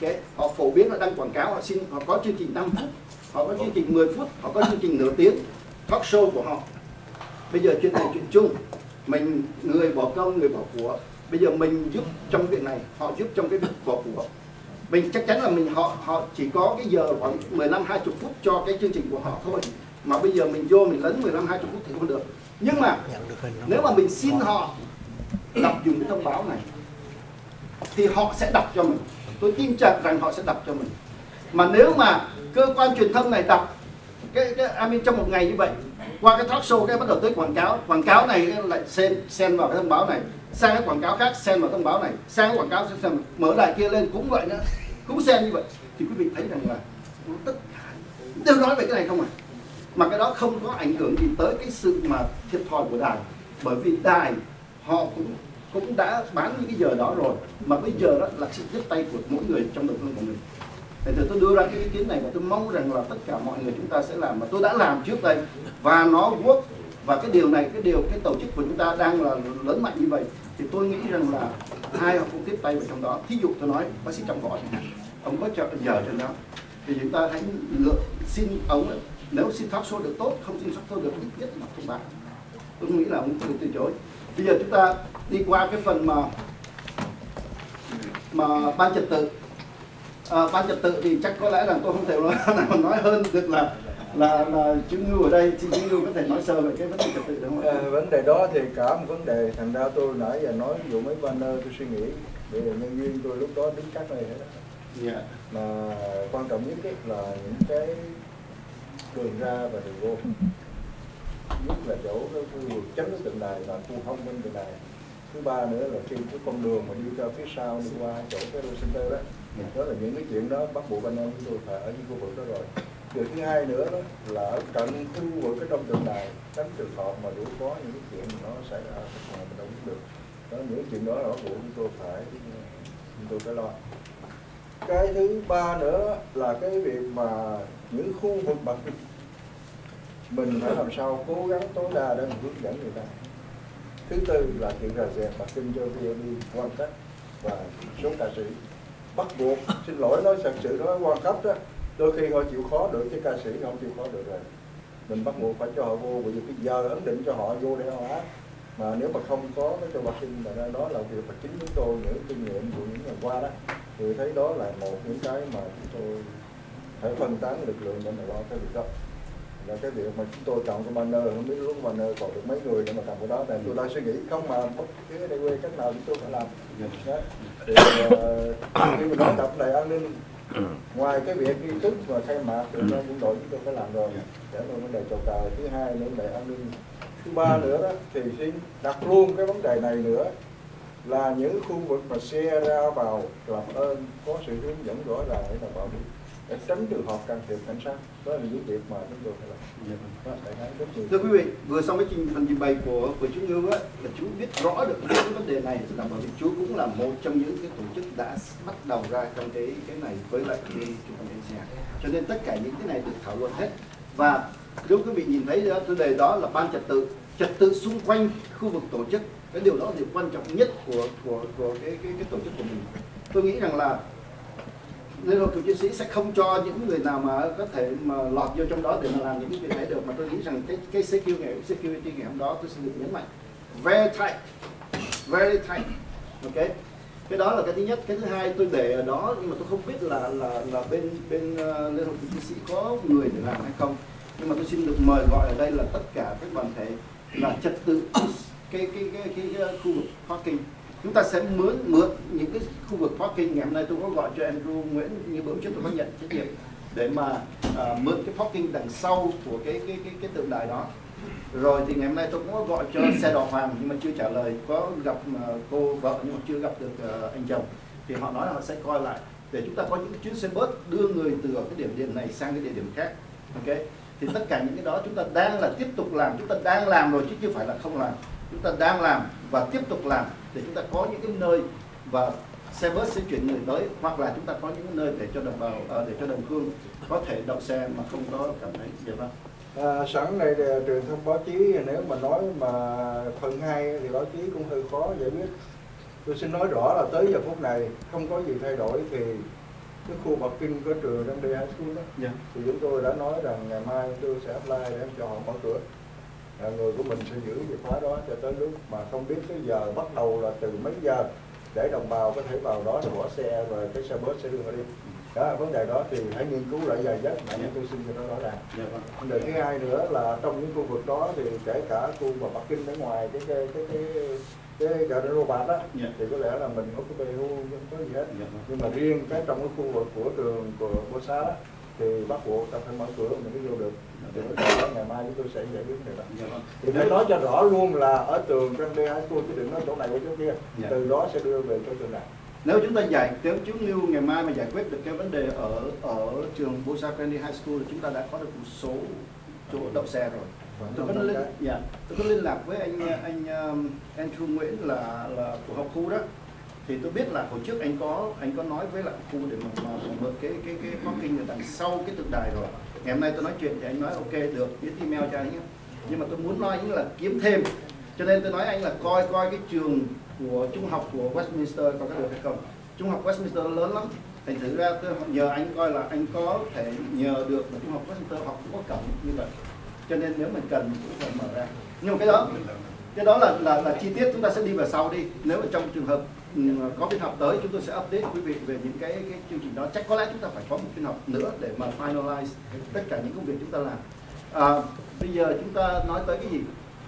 ok, họ phổ biến, họ đăng quảng cáo, họ có chương trình 5 phút, họ có chương trình 10 phút, họ có chương trình nửa tiếng, talk show của họ. Bây giờ chuyện này chuyện chung, mình người bỏ công, người bỏ của. Bây giờ mình giúp trong việc này, họ giúp trong cái việc bỏ của. Mình chắc chắn là họ chỉ có cái giờ khoảng 15-20 phút cho cái chương trình của họ thôi. Mà bây giờ mình vô mình lấn 15-20 phút thì không được. Nhưng mà nếu mà mình xin họ đọc dùng cái thông báo này thì họ sẽ đọc cho mình. Tôi tin chắc rằng họ sẽ đọc cho mình. Mà nếu mà cơ quan truyền thông này đọc cái trong một ngày như vậy, qua cái talk show cái bắt đầu tới quảng cáo này lại xen vào cái thông báo này, sang cái quảng cáo khác xen vào thông báo này, sang cái quảng cáo xen mở lại kia lên cũng vậy nữa, cũng xen như vậy, thì quý vị thấy rằng là tất cả đều nói về cái này không à. Mà cái đó không có ảnh hưởng gì tới cái sự mà thiệt thòi của đài, bởi vì đài họ cũng đã bán những cái giờ đó rồi, mà bây giờ đó là sự tiếp tay của mỗi người trong đồng hương của mình. Thì tôi đưa ra cái ý kiến này và tôi mong rằng là tất cả mọi người chúng ta sẽ làm, mà tôi đã làm trước đây và nó work. Và cái điều này, cái tổ chức của chúng ta đang là lớn mạnh như vậy, thì tôi nghĩ rằng là ai họ cũng tiếp tay vào trong đó. Thí dụ tôi nói bác sĩ Trọng Võ chẳng hạn, ông có giờ trên đó, thì chúng ta hãy xin ông, nếu xin talk show được tốt, không xin talk show được ít nhất là thông báo. Tôi nghĩ là ông không được từ chối. Bây giờ chúng ta đi qua cái phần mà ban trật tự. Ban trật tự thì chắc có lẽ là tôi không thể nói hơn được là chú Ngưu ở đây, chị Ngưu có thể nói sơ về cái vấn đề trật tự được không? Vấn đề đó thì cả một vấn đề, thành ra tôi nãy giờ nói ví dụ mấy banner tôi suy nghĩ để nhân viên tôi lúc đó đứng cắt này hết đó. Yeah. Mà quan trọng nhất là những cái đường ra và đường vô, nhất là chỗ cái khu vực tránh cái tượng đài và khu không bên tượng đài. Thứ ba nữa là trên cái con đường mà đi ra phía sau đi qua chỗ cái World Center đó, đó là những cái chuyện đó bắt buộc anh em chúng tôi phải ở những khu vực đó rồi. Điều thứ hai nữa đó là ở cận khu vực cái trong tượng đài, tránh trường hợp mà nếu có những cái chuyện nó xảy ra mà mình đâu biết được. Đó, những chuyện đó là bắt buộc chúng tôi phải lo. Cái thứ ba nữa là cái việc mà những khu vực bậc mình phải làm sao cố gắng tối đa để mình hướng dẫn người ta. Thứ tư là chuyện rà rèn và kinh cho VOD quan cách và số ca sĩ bắt buộc, xin lỗi nói thật sự nói quan cấp đó, đôi khi họ chịu khó được, chứ ca sĩ không chịu khó được rồi. Mình bắt buộc phải cho họ vô, bởi vì cái giờ ấn định cho họ vô để họ hát. Mà nếu mà không có cái cho bác sinh mà đó là việc mà chính chúng tôi những kinh nghiệm của những ngày qua đó, thì thấy đó là một những cái mà chúng tôi phải phân tán lực lượng để mà lo cái việc đó. Là cái việc mà chúng tôi chọn cái banner, không biết lúc banner còn được mấy người để mà cầm cái đó, nên tôi đang suy nghĩ không mà bất cứ đây quê cách nào chúng tôi phải làm. Thì khi mình nói tập này an ninh, ngoài cái việc nghi thức và khai mạc thì quân đội chúng tôi phải làm rồi, để mà vấn đề chào cờ. Thứ hai nữa là an ninh. Thứ ba nữa đó thì xin đặt luôn cái vấn đề này nữa là những khu vực mà xe ra vào làm ơn có sự hướng dẫn rõ ràng để vào đi, để tránh trường hợp can thiệp cảnh sát. Đó là những việc mà chúng tôi phải làm. Thưa quý vị, vừa xong cái phần trình bày của chú Ngưu á, là chú biết rõ được cái vấn đề này, là bởi vì chú cũng là một trong những cái tổ chức đã bắt đầu ra trong cái này với lại cái trung tâm Asia. Cho nên tất cả những cái này được thảo luận hết. Và nếu quý vị nhìn thấy đó, chủ đề đó là ban trật tự xung quanh khu vực tổ chức. Cái điều đó là điều quan trọng nhất của cái tổ chức của mình. Tôi nghĩ rằng là Liên Hợp Cựu Chiến Sĩ sẽ không cho những người nào mà có thể mà lọt vô trong đó để mà làm những cái việc này được, mà tôi nghĩ rằng cái security ngày hôm đó tôi xin được nhấn mạnh very tight, ok. Cái đó là cái thứ nhất. Cái thứ hai tôi để ở đó, nhưng mà tôi không biết là bên Liên Hợp Cựu Chiến Sĩ có người để làm hay không, nhưng mà tôi xin được mời gọi ở đây là tất cả các đoàn thể là trật tự cái khu vực parking. Chúng ta sẽ mượn những cái khu vực parking. Ngày hôm nay tôi có gọi cho Andrew Nguyễn, như bữa trước tôi có nhận trách nhiệm để mà mượn cái parking đằng sau của cái tượng đài đó. Rồi thì ngày hôm nay tôi cũng có gọi cho xe đò Hoàng nhưng mà chưa trả lời, có gặp cô vợ nhưng mà chưa gặp được anh chồng. Thì họ nói là họ sẽ coi lại để chúng ta có những chuyến xe bus đưa người từ cái điểm này sang cái địa điểm khác, ok. Thì tất cả những cái đó chúng ta đang là tiếp tục làm, chúng ta đang làm rồi chứ chưa phải là không làm. Chúng ta đang làm và tiếp tục làm để chúng ta có những cái nơi và xe bus sẽ chuyển người tới, hoặc là chúng ta có những cái nơi để cho đồng bào, để cho đồng hương có thể đậu xe mà không có cảm thấy được không? Sẵn đây truyền thông báo chí, nếu mà nói mà phần 2 thì báo chí cũng hơi khó giải quyết. Tôi xin nói rõ là tới giờ phút này không có gì thay đổi thì cái khu parking kinh của trường Răng Đê High School đó, thì chúng tôi đã nói rằng ngày mai chúng tôi sẽ apply để cho họ mở cửa. Người của mình sẽ giữ chìa khóa đó cho tới lúc mà không biết cái giờ bắt đầu là từ mấy giờ, để đồng bào có thể vào đó để bỏ xe và cái xe bus sẽ đưa họ đi. Đó, vấn đề đó thì hãy nghiên cứu lại giờ giấc mà tôi xin cho nó rõ ràng. Vấn đề thứ hai nữa là trong những khu vực đó thì kể cả khu mà Bắc Kinh ở ngoài cái chợ Rô Bạc đó, thì có lẽ là mình không có BU không có gì hết. Nhưng mà riêng cái trong cái khu vực của trường của Xá đó, thì bắt buộc ta phải mở cửa mình mới vô được. Thì ngày mai chúng tôi sẽ giải quyết được đó. Thì phải nói cho rõ luôn là ở trường Răng Đê High School chứ đừng nói chỗ này chỗ kia. Từ đó sẽ đưa về chỗ trường này. Nếu chúng ta nếu chú Ngưu ngày mai mà giải quyết được cái vấn đề ở trường Bosa Grande High School thì chúng ta đã có được một số chỗ đậu xe rồi. Tôi có liên lạc với anh Andrew Nguyễn là của học khu đó, thì tôi biết là hồi trước anh có nói với lại khu để mà mượn cái parking ở đằng sau cái tượng đài rồi. Ngày hôm nay tôi nói chuyện thì anh nói ok được, viết email cho anh nhé. Nhưng mà tôi muốn nói anh là kiếm thêm, cho nên tôi nói anh là coi cái trường của trung học của Westminster có được hay không. Trung học Westminster lớn lắm, thành thử ra tôi nhờ anh coi là anh có thể nhờ được là trung học Westminster học cũng có cổng như vậy, cho nên nếu mình cần cũng phải mở ra. Nhưng mà cái đó là chi tiết chúng ta sẽ đi vào sau đi. Nếu mà trong trường hợp có phiên họp tới chúng tôi sẽ update quý vị về những cái chương trình đó. Chắc có lẽ chúng ta phải có một phiên họp nữa để mà finalize tất cả những công việc chúng ta làm. Bây giờ chúng ta nói tới cái gì?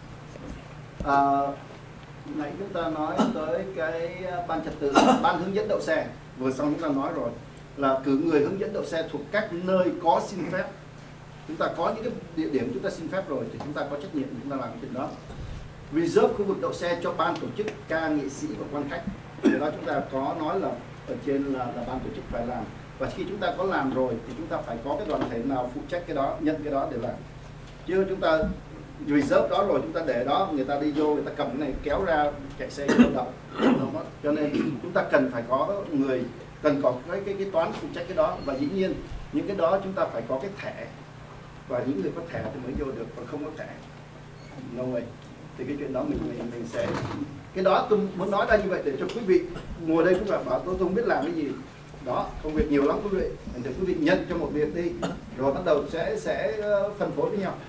Nãy chúng ta nói tới cái ban trật tự, ban hướng dẫn đậu xe. Vừa xong chúng ta nói rồi là cử người hướng dẫn đậu xe thuộc các nơi có xin phép. Chúng ta có những cái địa điểm chúng ta xin phép rồi thì chúng ta có trách nhiệm chúng ta làm cái chuyện đó. Reserve khu vực đậu xe cho ban tổ chức, ca nghệ sĩ và quan khách. Điều đó chúng ta có nói là ở trên là ban tổ chức phải làm. Và khi chúng ta có làm rồi thì chúng ta phải có cái đoàn thể nào phụ trách cái đó, nhận cái đó để làm. Chứ chúng ta reserve đó rồi chúng ta để đó, người ta đi vô, người ta cầm cái này kéo ra chạy xe vô đậu. Cho nên chúng ta cần phải có người, cần có cái toán phụ trách cái đó. Và dĩ nhiên những cái đó chúng ta phải có cái thẻ, và những người có thẻ thì mới vô được, còn không có thẻ no way. Thì cái chuyện đó mình sẽ, cái đó tôi muốn nói ra như vậy để cho quý vị ngồi đây cũng là bảo tôi không biết làm cái gì đó, công việc nhiều lắm quý vị, thì quý vị nhận cho một việc đi rồi bắt đầu sẽ phân phối với nhau.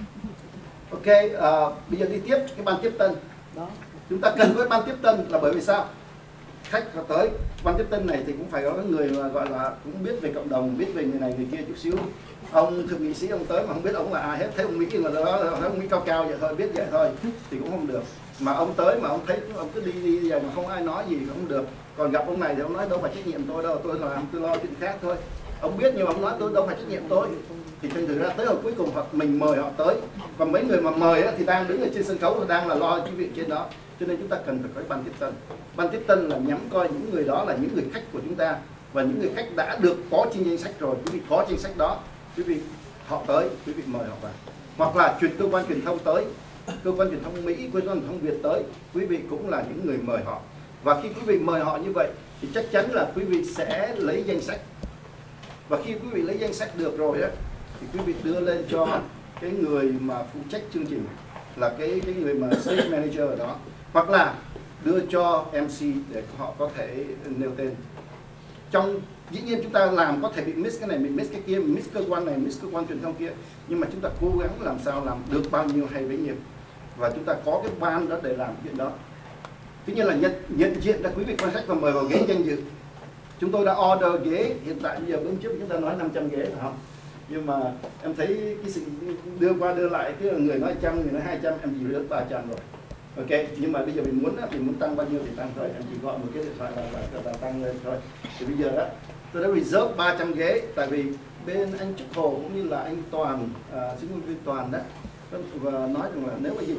Ok, bây giờ đi tiếp cái ban tiếp tân đó. Chúng ta cần có ban tiếp tân là bởi vì sao? Khách có tới ban tiếp tân này thì cũng phải có người mà gọi là cũng biết về cộng đồng, biết về người này người kia chút xíu. Ông thượng nghị sĩ ông tới mà không biết ông là ai hết, thấy ông Mỹ mà đó thấy ông Mỹ cao vậy thôi, biết vậy thôi thì cũng không được. Mà ông tới mà ông thấy ông cứ đi mà không ai nói gì cũng không được. Còn gặp ông này thì ông nói đâu phải trách nhiệm tôi đâu, tôi làm tôi lo chuyện khác thôi. Ông biết nhưng mà ông nói tôi đâu phải trách nhiệm tôi. Thì thành thử ra tới hồi cuối cùng hoặc mình mời họ tới, và mấy người mà mời thì đang đứng ở trên sân khấu và đang là lo cái việc trên đó. Cho nên chúng ta cần phải có ban tiếp tân. Ban tiếp tân là nhắm coi những người đó là những người khách của chúng ta, và những người khách đã được có trên danh sách rồi. Quý vị có danh sách đó, quý vị họ tới, quý vị mời họ vào. Hoặc là cơ quan truyền thông tới, cơ quan truyền thông Mỹ, cơ quan truyền thông Việt tới, quý vị cũng là những người mời họ. Và khi quý vị mời họ như vậy thì chắc chắn là quý vị sẽ lấy danh sách. Và khi quý vị lấy danh sách được rồi á, thì quý vị đưa lên cho cái người mà phụ trách chương trình, là cái người mà stage manager ở đó, hoặc là đưa cho MC để họ có thể nêu tên. Trong dĩ nhiên chúng ta làm có thể bị miss cái này, mình miss cái kia, mình miss cơ quan này, miss cơ quan truyền thông kia, nhưng mà chúng ta cố gắng làm sao làm được bao nhiêu hay bấy nhiêu, và chúng ta có cái ban đó để làm chuyện đó. Thứ nhất là nhận diện ra quý vị quan khách và mời vào ghế danh dự. Chúng tôi đã order ghế, hiện tại bây giờ bữa trước chúng ta nói 500 ghế phải không? Nhưng mà em thấy cái sự đưa qua đưa lại, cái người nói 100, người nói 200, em chỉ được 300 rồi. Ok, nhưng mà bây giờ mình muốn tăng bao nhiêu thì tăng thôi, em chỉ gọi một cái điện thoại là tăng lên thôi. Thì bây giờ đó, tôi đã reserve 300 ghế, tại vì bên anh Trúc Hồ cũng như là anh Toàn, sinh viên Toàn đó, và nói rằng là nếu bây giờ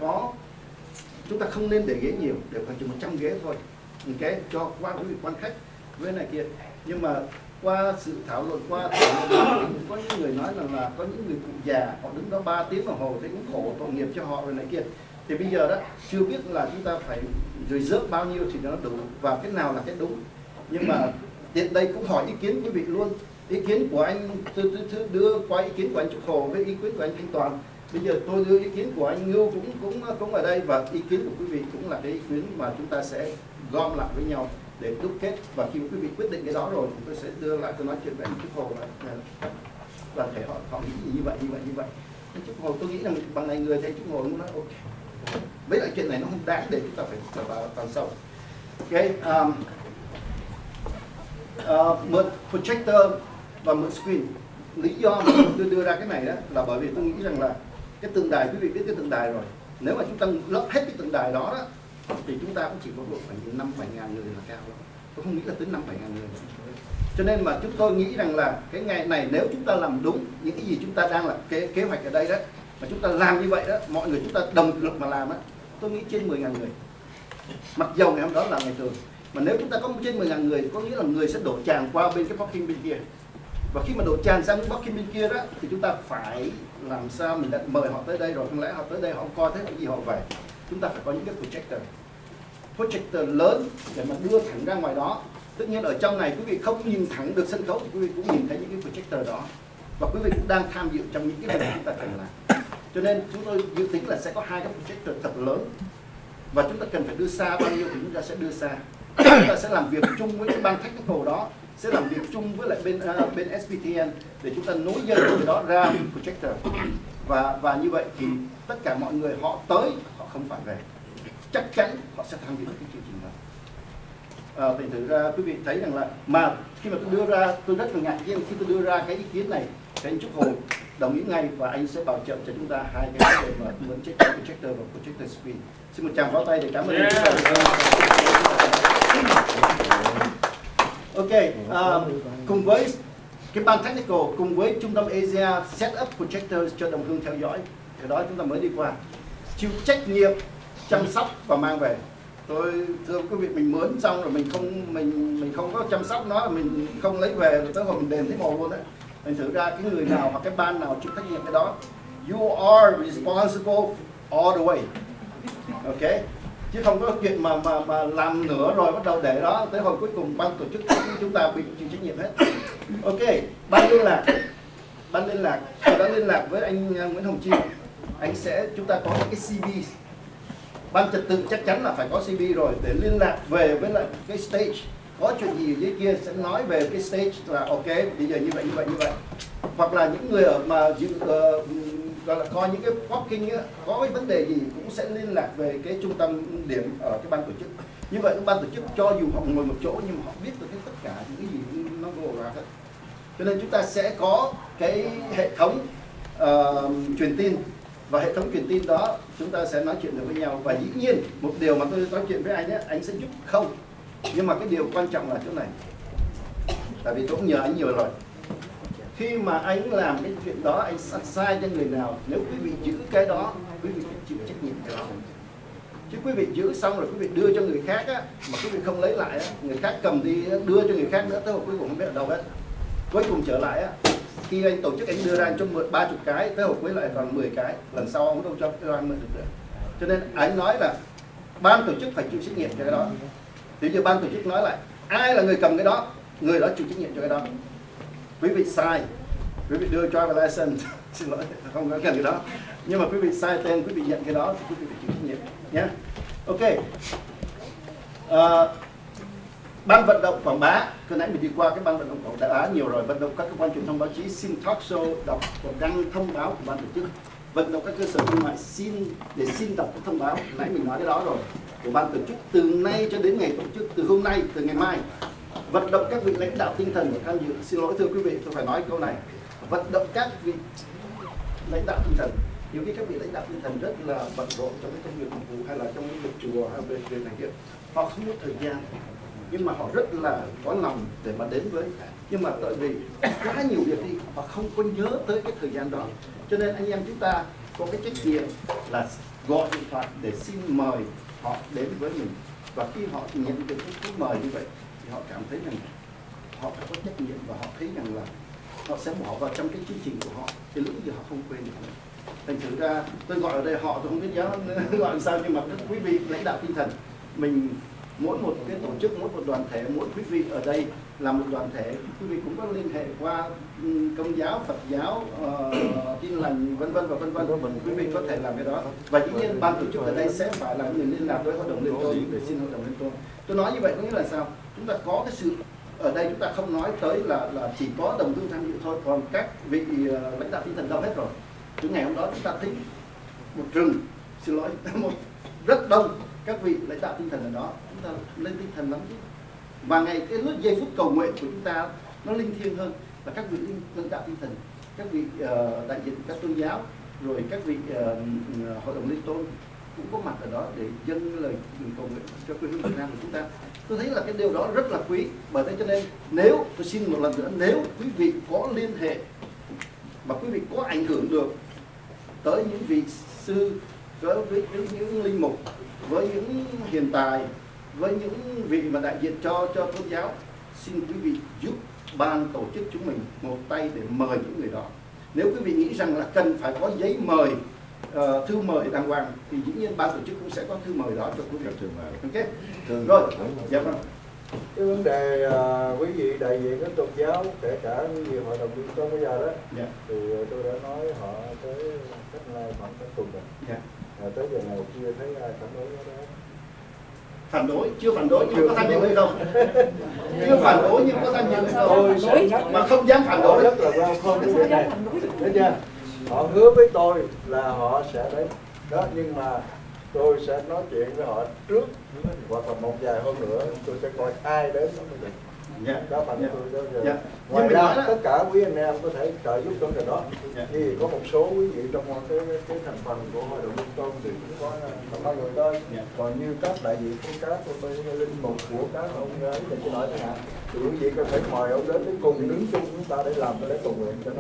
chúng ta không nên để ghế nhiều, để khoảng chừng 100 ghế thôi. Ok, cho qua quý vị quan khách với này kia. Nhưng mà qua sự thảo luận, có những người nói rằng là có những người cụ già họ đứng đó 3 tiếng đồng hồ thấy cũng khổ, tội nghiệp cho họ rồi này kia. Thì bây giờ đó chưa biết là chúng ta phải reserve bao nhiêu thì nó đủ và cái nào là cái đúng. Nhưng mà tiện đây cũng hỏi ý kiến quý vị luôn. Ý kiến của anh tôi đưa qua ý kiến của anh Trúc Hồ với ý kiến của anh Thanh Toàn. Bây giờ tôi đưa ý kiến của anh Ngưu cũng ở đây, và ý kiến của quý vị cũng là cái ý kiến mà chúng ta sẽ gom lại với nhau để đúc kết, và khi quý vị quyết định cái đó rồi thì tôi sẽ đưa lại, tôi nói chuyện với anh Trúc Hồ là đoàn thể họ nghĩ như vậy. Anh Trúc Hồ, tôi nghĩ rằng bằng này người thấy Trúc Hồ cũng nói ok, với lại chuyện này nó không đáng để chúng ta phải vào sâu. Ok, mượn projector và mượn screen. Lý do mà tôi đưa ra cái này đó là bởi vì tôi nghĩ rằng là cái tượng đài, quý vị biết cái tượng đài rồi, nếu mà chúng ta lấp hết cái tượng đài đó thì chúng ta cũng chỉ có độ khoảng 5-7 ngàn người là cao lắm. Tôi không nghĩ là tới 5-7 ngàn người. Cho nên mà chúng tôi nghĩ rằng là cái ngày này nếu chúng ta làm đúng những cái gì chúng ta đang là kế hoạch ở đây đó, mà chúng ta làm như vậy đó, mọi người chúng ta đồng lực mà làm đó, tôi nghĩ trên 10.000 người. Mặc dầu ngày hôm đó là ngày thường, mà nếu chúng ta có trên 10.000 người, có nghĩa là người sẽ đổ tràn qua bên cái parking bên kia. Và khi mà đổ tràn sang cái parking bên kia đó, thì chúng ta phải làm sao mình đã mời họ tới đây rồi, không lẽ họ tới đây họ không coi thấy cái gì họ về. Chúng ta phải có những cái projector lớn để mà đưa thẳng ra ngoài đó. Tất nhiên ở trong này quý vị không nhìn thẳng được sân khấu thì quý vị cũng nhìn thấy những cái projector đó, và quý vị cũng đang tham dự trong những cái việc chúng ta cần làm. Cho nên chúng tôi dự tính là sẽ có 2 cái projector thật lớn, và chúng ta cần phải đưa xa bao nhiêu thì chúng ta sẽ đưa xa. Chúng ta sẽ làm việc chung với cái ban technical đó, sẽ làm việc chung với lại bên SPTN để chúng ta nối dây từ đó ra projector, và như vậy thì tất cả mọi người họ tới, họ không phải về, chắc chắn họ sẽ tham dự cái chương trình đó. Thành thử ra quý vị thấy rằng là mà khi mà tôi đưa ra, tôi rất là ngạc nhiên khi tôi đưa ra cái ý kiến này, thì anh Trúc Hồ đồng ý ngay và anh sẽ bảo trợ cho chúng ta 2 cái để mà mượn projector và projector screen. Xin một tràng pháo tay để cảm ơn anh. Ok, cùng với cái ban technical, cùng với trung tâm Asia set up projectors cho đồng hương theo dõi, cái đó chúng ta mới đi qua. Chịu trách nhiệm chăm sóc và mang về. Tôi thưa quý vị, mình mướn xong rồi mình không có chăm sóc nó, mình không lấy về rồi tới hồi mình đền thấy mồ luôn đấy. Thành thử ra cái người nào hoặc cái ban nào chịu trách nhiệm cái đó, you are responsible all the way. Ok, chứ không có chuyện mà làm nữa rồi bắt đầu để đó tới hồi cuối cùng ban tổ chức chúng ta bị chịu trách nhiệm hết. Ok, ban liên lạc tôi đã liên lạc với anh Nguyễn Hồng Chi, chúng ta có những cái CB. Ban trật tự chắc chắn là phải có CB rồi để liên lạc về với lại cái stage, có chuyện gì ở dưới kia sẽ nói về cái stage là ok, bây giờ như vậy. Hoặc là những người ở mà gọi là coi những cái parking á, có cái vấn đề gì cũng sẽ liên lạc về cái trung tâm điểm ở cái ban tổ chức. Như vậy ban tổ chức cho dù họ ngồi một chỗ nhưng mà họ biết được tất cả những cái gì nó gồm ra hết. Cho nên chúng ta sẽ có cái hệ thống truyền tin, và hệ thống truyền tin đó chúng ta sẽ nói chuyện được với nhau. Và dĩ nhiên một điều mà tôi nói chuyện với anh ấy, anh sẽ giúp không, nhưng mà cái điều quan trọng là chỗ này, tại vì tôi cũng nhờ anh nhiều rồi. Khi mà anh làm cái chuyện đó, anh sai cho người nào, nếu quý vị giữ cái đó, quý vị phải chịu trách nhiệm cái đó. Chứ quý vị giữ xong rồi quý vị đưa cho người khác á, mà quý vị không lấy lại á, người khác cầm đi đưa cho người khác nữa, tới hồi cuối cùng không biết ở đâu hết. Cuối cùng trở lại á, khi anh tổ chức anh đưa ra anh cho mượn 30 cái, tới hồi cuối lại còn 10 cái, lần sau ông đâu cho anh mượn được nữa. Cho nên anh nói là ban tổ chức phải chịu trách nhiệm cho cái đó. Thì giờ ban tổ chức nói lại, ai là người cầm cái đó, người đó chịu trách nhiệm cho cái đó. Quý vị sai, quý vị đưa driver license, xin lỗi không có cần cái đó, nhưng mà quý vị sai tên, quý vị nhận cái đó thì quý vị phải chịu trách nhiệm nhé. Ok, ban vận động quảng bá, cứ nãy mình đi qua cái ban vận động quảng bá nhiều rồi, vận động các cơ quan truyền thông báo chí xin talk show, đọc và đăng thông báo của ban tổ chức, vận động các cơ sở thương mại để xin đọc các thông báo, nãy mình nói cái đó rồi, của ban tổ chức từ nay cho đến ngày tổ chức, từ hôm nay, từ ngày mai. Vận động các vị lãnh đạo tinh thần để tham dự. Xin lỗi thưa quý vị, tôi phải nói câu này. Vận động các vị lãnh đạo tinh thần. Nhiều khi các vị lãnh đạo tinh thần rất là bận rộn trong cái công việc phục vụ hay là trong cái việc chùa hay về này kia. Họ không có thời gian, nhưng mà họ rất là có lòng để mà đến với. Nhưng mà tại vì quá nhiều việc đi, họ không có nhớ tới cái thời gian đó. Cho nên anh em chúng ta có cái trách nhiệm là gọi điện thoại để xin mời họ đến với mình. Và khi họ nhận được cái mời như vậy thì họ cảm thấy rằng họ phải có trách nhiệm, và họ thấy rằng là họ sẽ bỏ vào trong cái chương trình của họ, thì lúc gì họ không quên được nữa. Thành thử ra tôi gọi ở đây họ, tôi không biết nhớ gọi làm sao, nhưng mà các quý vị lãnh đạo tinh thần, mình mỗi một cái tổ chức, mỗi một đoàn thể, mỗi quý vị ở đây là một đoàn thể, quý vị cũng có liên hệ qua Công giáo, Phật giáo, Tin lành vân vân và vân vân, quý vị có thể làm cái đó. Và dĩ nhiên ban tổ chức ở đây sẽ phải là người liên lạc với hội đồng liên tôn để xin hội đồng liên tôn. Tôi nói như vậy có nghĩa là sao? chúng ta có cái sự ở đây, chúng ta không nói tới là chỉ có đồng hương tham dự thôi, còn các vị lãnh đạo tinh thần đâu hết rồi. Từ ngày hôm đó chúng ta thấy một rừng, xin lỗi, rất đông các vị lãnh đạo tinh thần ở đó, chúng ta lên tinh thần lắm chứ. Và ngày cái lúc giây phút cầu nguyện của chúng ta nó linh thiêng hơn, và các vị lãnh đạo tinh thần, các vị đại diện các tôn giáo, rồi các vị hội đồng liên tôn cũng có mặt ở đó để dâng lời cầu nguyện cho quê hương Việt Nam của chúng ta. Tôi thấy là cái điều đó rất là quý. Bởi thế cho nên nếu tôi xin một lần nữa, nếu quý vị có liên hệ và quý vị có ảnh hưởng được tới những vị sư, với những linh mục, với những hiện tài, với những vị mà đại diện cho tôn giáo, xin quý vị giúp ban tổ chức chúng mình một tay để mời những người đó. Nếu quý vị nghĩ rằng là cần phải có giấy mời, thư mời đàng hoàng, thì dĩ nhiên ban tổ chức cũng sẽ có thư mời đó cho quý vị. Ok. Rồi, dạ vâng. Cái vấn đề quý vị đại diện các tôn giáo, kể cả quý vị hội đồng liên tôn bây giờ đó, dạ. thì tôi đã nói họ tới cách nay khoảng cả tuần rồi. Dạ. Tới giờ này chưa thấy ai phản đối đó. Phản đối, chưa phản đối nhưng có tham dự hay không? Chưa phản đối nhưng có tham dự hay không? Mà không dám phản đối. Rất là welcome cái việc này. Thấy chưa? Họ hứa với tôi là họ sẽ đến đó, nhưng mà tôi sẽ nói chuyện với họ trước, hoặc là một vài hôm nữa tôi sẽ coi ai đến đó mới được. Dạ. Đó phần Dạ. tôi đó. Dạ. Ngoài ra tất cả quý anh em có thể trợ giúp trong cái đó. Dạ. Thì có một số quý vị trong cái thành phần của hội đồng liên tôn thì cũng có ba người thôi. Dạ. Còn như các đại diện của các linh mục của các ông ấy thì tôi nói chẳng hạn, thì quý vị có thể mời ông đến để cùng đứng chung chúng ta để làm cái lễ cầu nguyện cho nó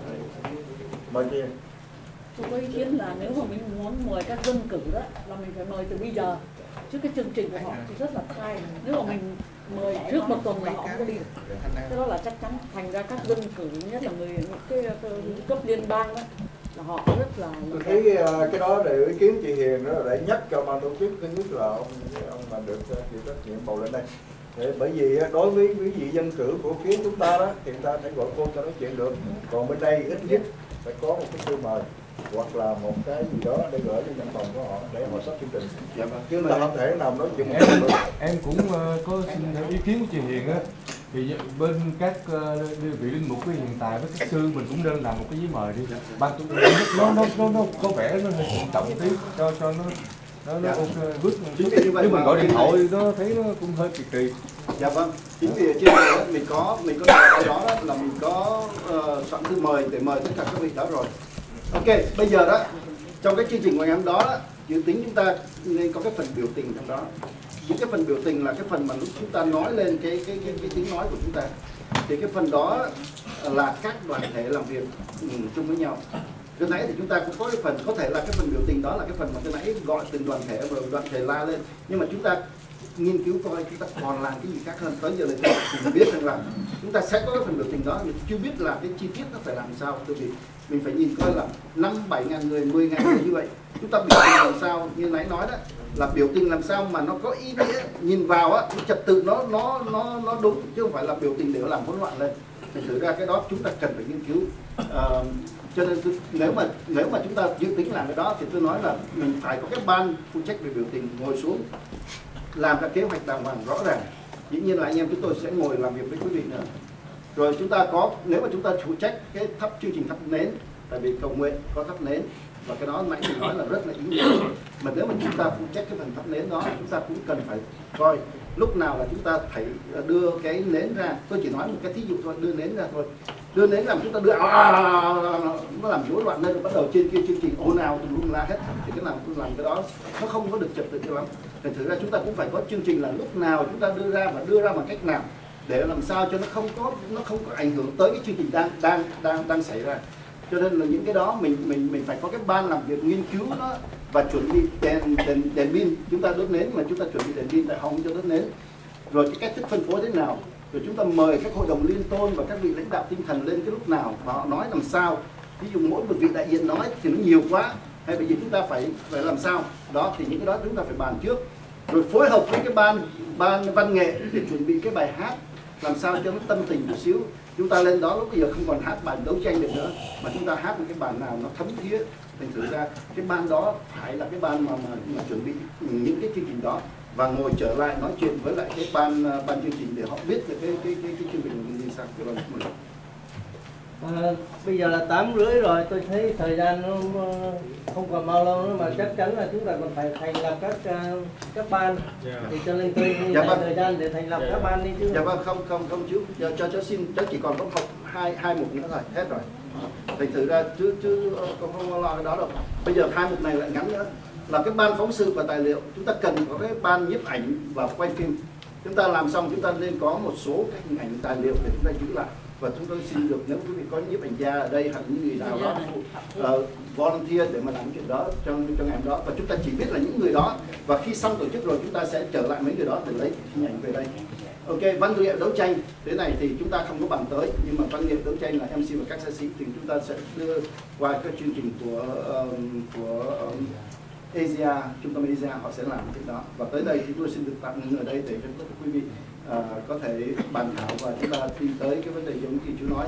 mời chi. Tôi có ý kiến là nếu mà mình muốn mời các dân cử đó là mình phải mời từ bây giờ, chứ cái chương trình của họ thì rất là sai. Nếu mà mình mời trước một tuần là họ không có đi được. Cái đó là chắc chắn. Thành ra các dân cử, nhất là những cái cấp liên bang đó, là họ rất là. Tôi thấy cái đó để ý kiến chị Hiền đó là để nhắc cho ban tổ chức, thứ nhất là ông mà được chịu trách nhiệm bầu lên đây. Bởi vì đối với quý vị dân cử của phía chúng ta đó thì người ta phải gọi cô cho nói chuyện được. Còn bên đây ít nhất phải có một cái thư mời hoặc là một cái gì đó để gửi cho văn phòng của họ để họ sắp chương trình. Dạ vâng. Chứ là không thể nào nói chuyện em cũng có xin ý kiến của chị Hiền á, thì bên các vị linh mục với hiện tại với các sư mình cũng nên làm một cái giấy mời đi. Ban tổ nó có vẻ nó hơi trọng tí cho nó ok good. Chính vì như vậy nếu mình mà gọi điện thoại nó thấy nó cũng hơi kỳ kỳ. Dạ vâng. Chính vì trên này mình có ở đó là mình có soạn thư mời để mời tất cả các vị đó rồi. Ok, bây giờ đó trong cái chương trình ngày hôm đó, dự tính chúng ta nên có cái phần biểu tình trong đó. Những cái phần biểu tình là cái phần mà lúc chúng ta nói lên cái tiếng nói của chúng ta. Thì cái phần đó là các đoàn thể làm việc chung với nhau. Từ nãy thì chúng ta cũng có cái phần, có thể là cái phần biểu tình đó là cái phần mà từ nãy gọi từng đoàn thể rồi đoàn thể la lên. Nhưng mà chúng ta nghiên cứu coi chúng ta còn làm cái gì khác hơn. Tới giờ này thì mình biết rằng là chúng ta sẽ có cái phần biểu tình đó, mình chưa biết là cái chi tiết nó phải làm sao. Bởi vì mình phải nhìn coi là 5-7 ngàn người, 10 ngàn người như vậy, chúng ta biểu tình làm sao, như nãy nói đó, là biểu tình làm sao mà nó có ý nghĩa, nhìn vào á, cái trật tự nó đúng, chứ không phải là biểu tình để làm hỗn loạn lên. Thì thực ra cái đó chúng ta cần phải nghiên cứu. Cho nên nếu mà chúng ta dự tính làm cái đó thì tôi nói là mình phải có cái ban phụ trách về biểu tình ngồi xuống làm các kế hoạch đàng hoàng rõ ràng. Dĩ nhiên là anh em chúng tôi sẽ ngồi làm việc với quý vị nữa. Rồi chúng ta có, nếu mà chúng ta phụ trách cái chương trình thắp nến, tại vì cầu nguyện có thắp nến, và cái đó nãy mình nói là rất là ý nghĩa. Mà nếu mà chúng ta phụ trách cái phần thắp nến đó, chúng ta cũng cần phải coi lúc nào là chúng ta phải đưa cái nến ra. Tôi chỉ nói một cái thí dụ thôi, đưa nến ra thôi. Đưa nến làm chúng ta đưa nó làm rối loạn lên, rồi bắt đầu trên kia chương trình ồn ào tùm lum la hết, thì cái nào cũng làm cái đó nó không có được trật tự cho lắm. Thành thử ra chúng ta cũng phải có chương trình là lúc nào chúng ta đưa ra, và đưa ra bằng cách nào để làm sao cho nó không có ảnh hưởng tới cái chương trình đang xảy ra. Cho nên là những cái đó mình phải có cái ban làm việc nghiên cứu nó và chuẩn bị đèn pin. Chúng ta đốt nến mà chúng ta chuẩn bị đèn pin tại không cho đốt nến. Rồi cái cách thức phân phối thế nào, rồi chúng ta mời các hội đồng liên tôn và các vị lãnh đạo tinh thần lên cái lúc nào và họ nói làm sao. Ví dụ mỗi một vị đại diện nói thì nó nhiều quá, hay bây giờ chúng ta phải làm sao đó, thì những cái đó chúng ta phải bàn trước. Rồi phối hợp với cái ban văn nghệ để chuẩn bị cái bài hát làm sao cho nó tâm tình một xíu. Chúng ta lên đó lúc bây giờ không còn hát bài đấu tranh được nữa, mà chúng ta hát một cái bài nào nó thấm thía. Thành thử ra cái ban đó phải là cái ban mà chuẩn bị những cái chương trình đó. và ngồi trở lại nói chuyện với lại cái ban chương trình để họ biết được cái chương trình của mình sao. Bây giờ là 8:30 rồi, tôi thấy thời gian nó không còn bao lâu nữa, mà chắc chắn là chúng ta còn phải thành lập các ban, thì cho nên tôi dành thời gian để thành lập các ban đi chứ. Dạ vâng, không chú, cháu xin, cháu chỉ còn có học hai mục nữa thôi, hết rồi. Thành thử ra chứ không lo cái đó đâu. Bây giờ 2 mục này lại ngắn nữa, là cái ban phóng sự và tài liệu. Chúng ta cần có cái ban nhiếp ảnh và quay phim. Chúng ta làm xong chúng ta nên có một số cái hình ảnh tài liệu để chúng ta giữ lại. Và chúng tôi xin được, nếu quý vị có nhiếp ảnh gia ở đây hoặc những người nào đó volunteer để mà làm chuyện đó trong ngày đó, và chúng ta chỉ biết là những người đó, và khi xong tổ chức rồi chúng ta sẽ trở lại mấy người đó để lấy hình ảnh về đây. Ok, văn nghệ đấu tranh thế này thì chúng ta không có bàn tới, nhưng mà văn nghệ đấu tranh là MC và các ca sĩ thì chúng ta sẽ đưa qua các chương trình của Asia, trung tâm Asia, họ sẽ làm chuyện đó. Và tới đây thì tôi xin được tạm ngưng ở đây để cho quý vị có thể bàn thảo và chúng ta đi tới cái vấn đề giống như chú nói.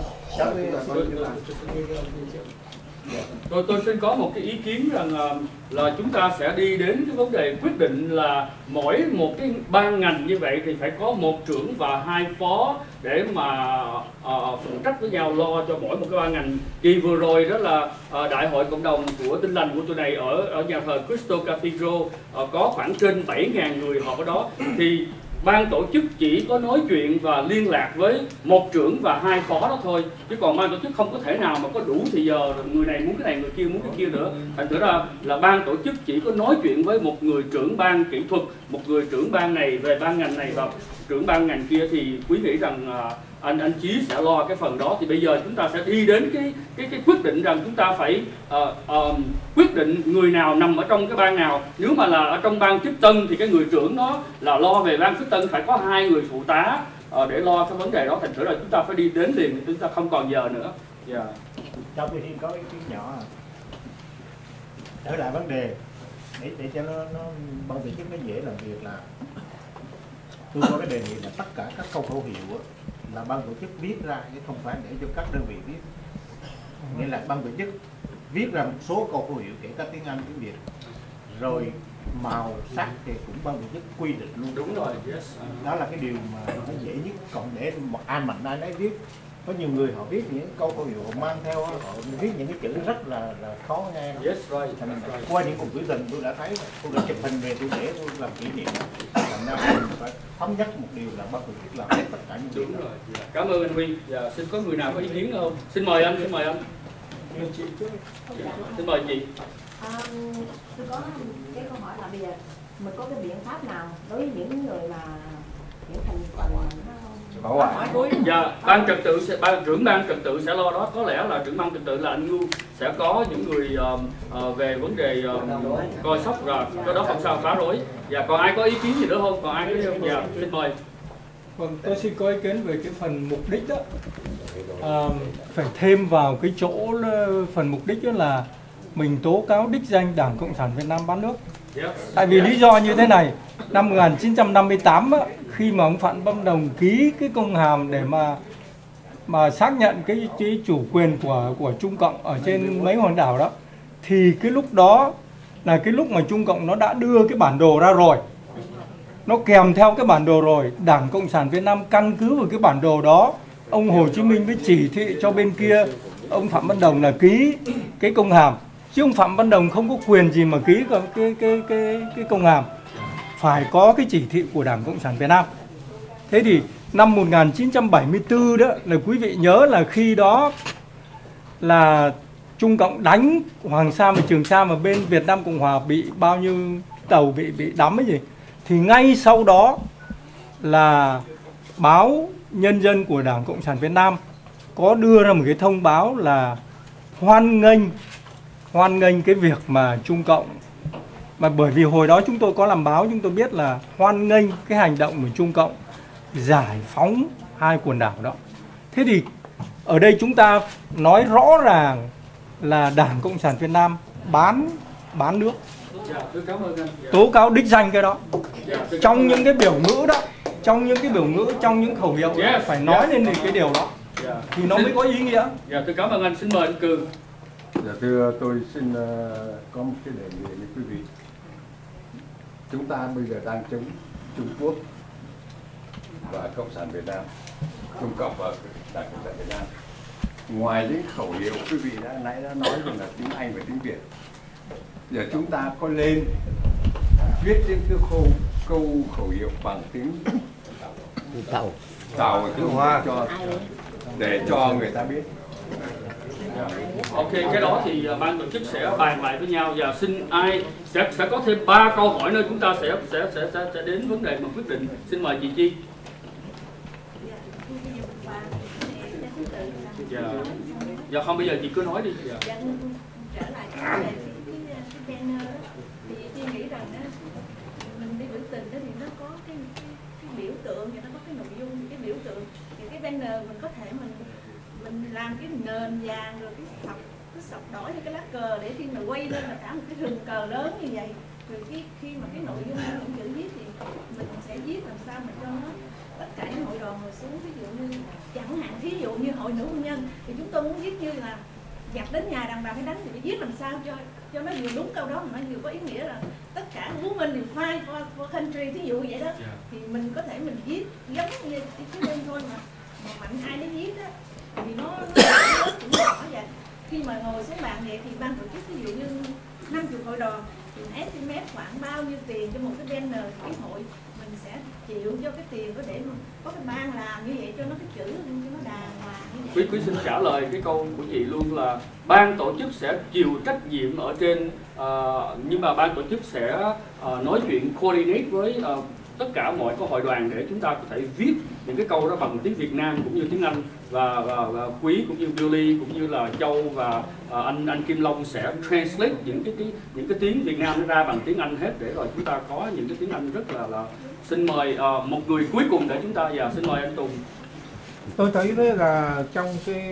Tôi xin có một cái ý kiến rằng là chúng ta sẽ đi đến cái vấn đề quyết định là mỗi một cái ban ngành như vậy thì phải có 1 trưởng và 2 phó để mà phụ trách với nhau lo cho mỗi một cái ban ngành. Kỳ vừa rồi đó là đại hội cộng đồng của Tin Lành của tôi này ở nhà thờ Crystal Cathedral, có khoảng trên 7.000 người họp ở đó, thì ban tổ chức chỉ có nói chuyện và liên lạc với 1 trưởng và 2 phó đó thôi, chứ còn ban tổ chức không có thể nào mà có đủ thì giờ người này muốn cái này, người kia muốn cái kia nữa. Thành thử ra là ban tổ chức chỉ có nói chuyện với một người trưởng ban kỹ thuật, một người trưởng ban này về ban ngành này và trưởng ban ngành kia, thì quý nghĩ rằng anh Chí sẽ lo cái phần đó. Thì bây giờ chúng ta sẽ đi đến cái quyết định rằng chúng ta phải quyết định người nào nằm ở trong cái ban nào. Nếu mà là ở trong ban tiếp tân thì cái người trưởng đó là lo về ban tiếp tân, phải có 2 người phụ tá để lo cái vấn đề đó. Thành thử là chúng ta phải đi đến liền, chúng ta không còn giờ nữa. Cho tôi xin có ý kiến nhỏ trở lại vấn đề để cho nó ban tổ chức nó dễ làm việc, là tôi có cái đề nghị là tất cả các câu khẩu hiệu là ban tổ chức viết ra, chứ không phải để cho các đơn vị viết. Nghĩa là ban tổ chức viết ra một số câu khẩu hiệu, kể cả tiếng Anh, tiếng Việt, rồi màu sắc thì cũng ban tổ chức quy định luôn. Đúng rồi, yes. Đó là cái điều mà nó dễ nhất. Còn để ai mạnh ai nấy viết, có nhiều người họ viết những câu khẩu hiệu họ mang theo, họ viết những cái chữ rất là khó nghe. Yes, right. Qua những cuộc biểu tình tôi đã thấy, tôi đã chụp hình về tôi để tôi làm kỷ niệm. Thành ra mình phải thống nhất một điều là ban tổ chức làm hết tất cả những điều. Đúng rồi. Cảm ơn anh Huy. Xin có người nào có ý kiến không? Xin mời anh, xin mời anh. Xin mời chị. Tôi có cái câu hỏi là bây giờ mình có cái biện pháp nào đối với những người mà những thành phần Dạ, ban trật tự sẽ, trưởng ban trật tự sẽ lo đó. Có lẽ là trưởng ban trật tự là anh Ngưu sẽ có những người về vấn đề coi sóc, rồi cái đó không sao phá rối. Dạ, còn ai có ý kiến gì nữa không? Còn ai có ý kiến không? Dạ, xin mời. Vâng, tôi xin có ý kiến về cái phần mục đích đó. Phải thêm vào cái chỗ phần mục đích đó là mình tố cáo đích danh Đảng Cộng sản Việt Nam bán nước. Tại vì lý do như thế này, năm 1958 á, khi mà ông Phạm Văn Đồng ký cái công hàm để mà xác nhận cái chủ quyền của Trung Cộng ở trên mấy hòn đảo đó, thì cái lúc đó là cái lúc mà Trung Cộng nó đã đưa cái bản đồ ra rồi, nó kèm theo cái bản đồ rồi. Đảng Cộng sản Việt Nam căn cứ vào cái bản đồ đó, ông Hồ Chí Minh mới chỉ thị cho bên kia ông Phạm Văn Đồng là ký cái công hàm, chứ ông Phạm Văn Đồng không có quyền gì mà ký cái công hàm, phải có cái chỉ thị của Đảng Cộng sản Việt Nam. Thế thì năm 1974 đó là quý vị nhớ là khi đó là Trung Cộng đánh Hoàng Sa và Trường Sa, mà bên Việt Nam Cộng Hòa bị bao nhiêu tàu bị đắm ấy gì, thì ngay sau đó là báo Nhân dân của Đảng Cộng sản Việt Nam có đưa ra một cái thông báo là hoan nghênh cái việc mà Trung Cộng, mà bởi vì hồi đó chúng tôi có làm báo, chúng tôi biết là hoan nghênh cái hành động của Trung Cộng giải phóng 2 quần đảo đó. Thế thì ở đây chúng ta nói rõ ràng là Đảng Cộng sản Việt Nam bán nước. Tố cáo đích danh cái đó. Trong những cái biểu ngữ đó, trong những khẩu hiệu đó, phải nói lên cái điều đó thì nó mới có ý nghĩa. Dạ, tôi cảm ơn anh. Xin mời anh Cường. Dạ, thưa tôi xin có một cái đề nghị với quý vị. chúng ta bây giờ đang chống Trung Quốc và Cộng sản Việt Nam, Trung Cộng và Đảng Cộng sản Việt Nam. Ngoài những khẩu hiệu quý vị nãy đã nói rằng là tiếng Anh và tiếng Việt, giờ chúng ta có lên viết những cái câu khẩu hiệu bằng tiếng Tàu tiếng Hoa để cho người ta biết. Ok, cái đó thì ban tổ chức sẽ bàn lại với nhau và xin ai sẽ có thêm 3 câu hỏi nữa, chúng ta sẽ đến vấn đề mà quyết định. Xin mời chị Chi. Dạ không, bây giờ chị cứ nói đi. Trở lại cái banner thì chị nghĩ rằng mình đi biểu tình đó thì nó có cái biểu tượng và nó có cái nội dung, cái biểu tượng thì cái banner mình có thể mình làm cái nền vàng rồi cái sọc đỏ hay cái lá cờ để khi mà quay lên là cả một cái rừng cờ lớn như vậy. Rồi khi mà cái nội dung những chữ viết thì mình sẽ viết làm sao mà cho nó tất cả những hội đoàn ngồi xuống, ví dụ như chẳng hạn thí dụ như hội nữ hôn nhân thì chúng tôi muốn viết như là giặt đến nhà đàn bà phải đánh, thì phải viết làm sao cho nó vừa đúng câu đó mà nó vừa có ý nghĩa là tất cả women đều fight for country, thí dụ vậy đó. Thì mình có thể mình viết giống như cái đơn thôi mà mạnh ai để viết á thì nó cũng nhỏ vậy. Khi mà ngồi xuống bàn vậy thì ban tổ chức ví dụ như 50 hội đoàn thì estimate khoảng bao nhiêu tiền cho một cái banner, cái hội mình sẽ chịu cho cái tiền đó để có cái ban làm như vậy cho nó cái chữ cho nó đàng hoàng như vậy. Quý xin trả lời cái câu của chị luôn là ban tổ chức sẽ chịu trách nhiệm ở trên, nhưng mà ban tổ chức sẽ nói chuyện coordinate với tất cả mọi cái hội đoàn để chúng ta có thể viết những cái câu đó bằng tiếng Việt Nam cũng như tiếng Anh, và Quý cũng như Billy cũng như là Châu và anh Kim Long sẽ translate những cái tiếng Việt Nam nó ra bằng tiếng Anh hết, để rồi chúng ta có những cái tiếng Anh rất là xin mời một người cuối cùng để chúng ta xin mời anh Tùng. Tôi thấy đấy là trong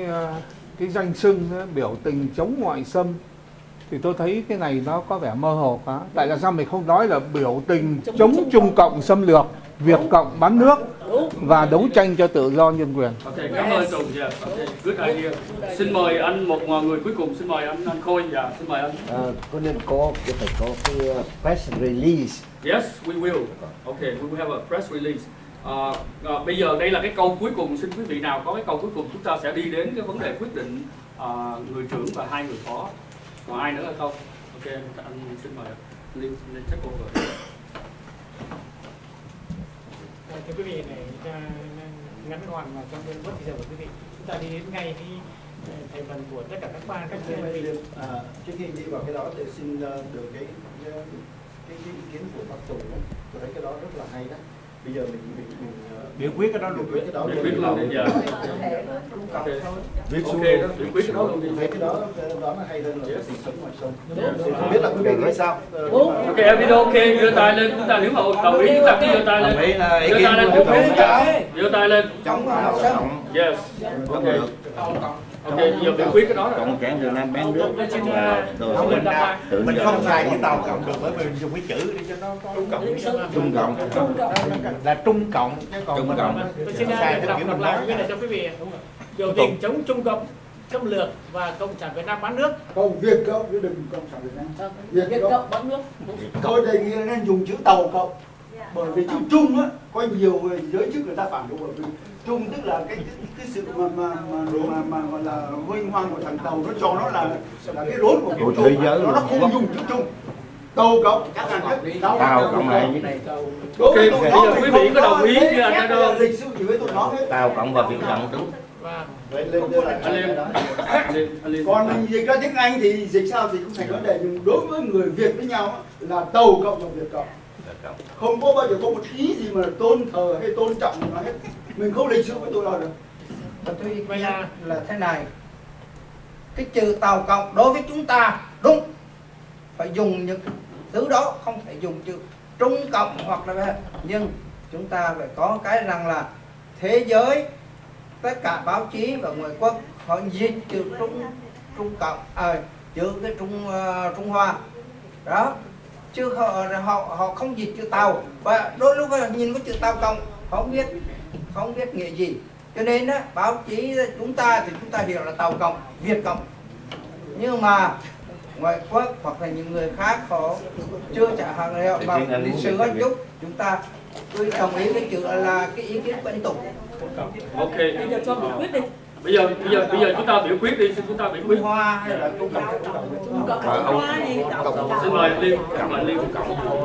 cái danh xưng biểu tình chống ngoại xâm thì tôi thấy cái này nó có vẻ mơ hồ quá. Tại sao mình không nói là biểu tình chống Trung Cộng xâm lược, Việt Cộng bán nước và đấu tranh cho tự do nhân quyền. Ok, cảm ơn Tùng. Yeah. Okay, good idea. Xin mời anh một người cuối cùng, xin mời anh Khôi. Dạ, xin mời anh. Có nên phải có cái press release. Yes, we will. Okay, we will have a press release. Bây giờ đây là cái câu cuối cùng, xin quý vị nào có cái câu cuối cùng chúng ta sẽ đi đến cái vấn đề quyết định người trưởng và 2 người phó. Còn ai nữa là không? Ok, anh xin mời lên take over. Thưa quý vị, này ngắn gọn và trong bên bất giờ của quý vị, chúng ta đi đến ngay cái thành phần của tất cả các ban, các đơn vị. Trước khi đi vào cái đó thì xin được cái ý kiến của bác Tùng, tôi thấy cái đó rất là hay đó. Bây giờ mình biểu quyết cái đó luôn, cái đó biểu quyết luôn bây giờ. Viết xuống đó, biểu quyết cái đó luôn. Thấy cái đó nó hay hơn là cái tình sống ngoài sông. Không biết là quý vị nghĩ sao? Ok, video ok, giơ tay lên, chúng ta nếu mà đồng ý chúng ta cứ giơ tay lên. Giơ tay lên, giơ tay lên. Yes. Ok. Ok, giờ biểu quyết cái đó rồi. Cộng sản Việt Nam bán nước mình không xài cái Tàu Cộng được, bởi vì mình dùng cái chữ để cho nó có Trung Cộng là Trung Cộng chứ còn Trung Cộng. Tôi xin đọc lại cái này cho quý vị. Biểu tình chống Trung Cộng xâm lược và Cộng sản Việt Nam bán nước. Không, Việt Cộng chứ đừng Cộng sản Việt Nam. Việt Cộng bán nước. Tôi đề nghị nên dùng chữ Tàu Cộng. Bởi vì chữ Trung á, có nhiều giới chức người ta phản đối, bởi vì Trung tức là cái sự mà gọi là vinh hoang của thằng Tàu, nó cho nó là cái rốn của kiểu Trung, nó không dùng chữ Trung. Tàu Cộng chắc là nhất. Tàu Cộng này ok, bây giờ quý vị có đồng ý với anh ta đâu? Lịch sử gì với tôi nói hết. Tàu Cộng và Việt Cộng đúng. Còn dịch ra tiếng Anh thì dịch sao thì cũng thành vấn đề, nhưng đối với người Việt với nhau là Tàu Cộng và Việt Cộng. Không có bao giờ có một ý gì mà tôn thờ hay tôn trọng nó hết. Mình không lịch sử với tôi nào được. Tôi ý kiến là thế này. Cái chữ Tàu Cộng đối với chúng ta đúng, phải dùng những thứ đó, không thể dùng chữ Trung Cộng hoặc là, nhưng chúng ta phải có cái rằng là thế giới, tất cả báo chí và ngoại quốc họ dịch chữ Trung Cộng, chữ cái Trung Hoa đó, chứ họ không dịch chữ Tàu, và đôi lúc nhìn cái chữ Tàu Cộng không biết nghĩa gì, cho nên á, báo chí chúng ta thì chúng ta hiểu là Tàu Cộng, Việt Cộng, nhưng mà ngoại quốc hoặc là những người khác họ chưa trả hàng liệu mà lịch sử Anh Trúc, chúng ta tôi đồng ý cái chữ là cái ý kiến vẫn tục. Ok. Bây giờ cho biểu quyết đi. Bây giờ chúng ta biểu quyết đi, xin chúng ta biểu quyết. Hoa hay là Trung Cộng? Hoa gì? Xin mời Liên, mời Liên. Trung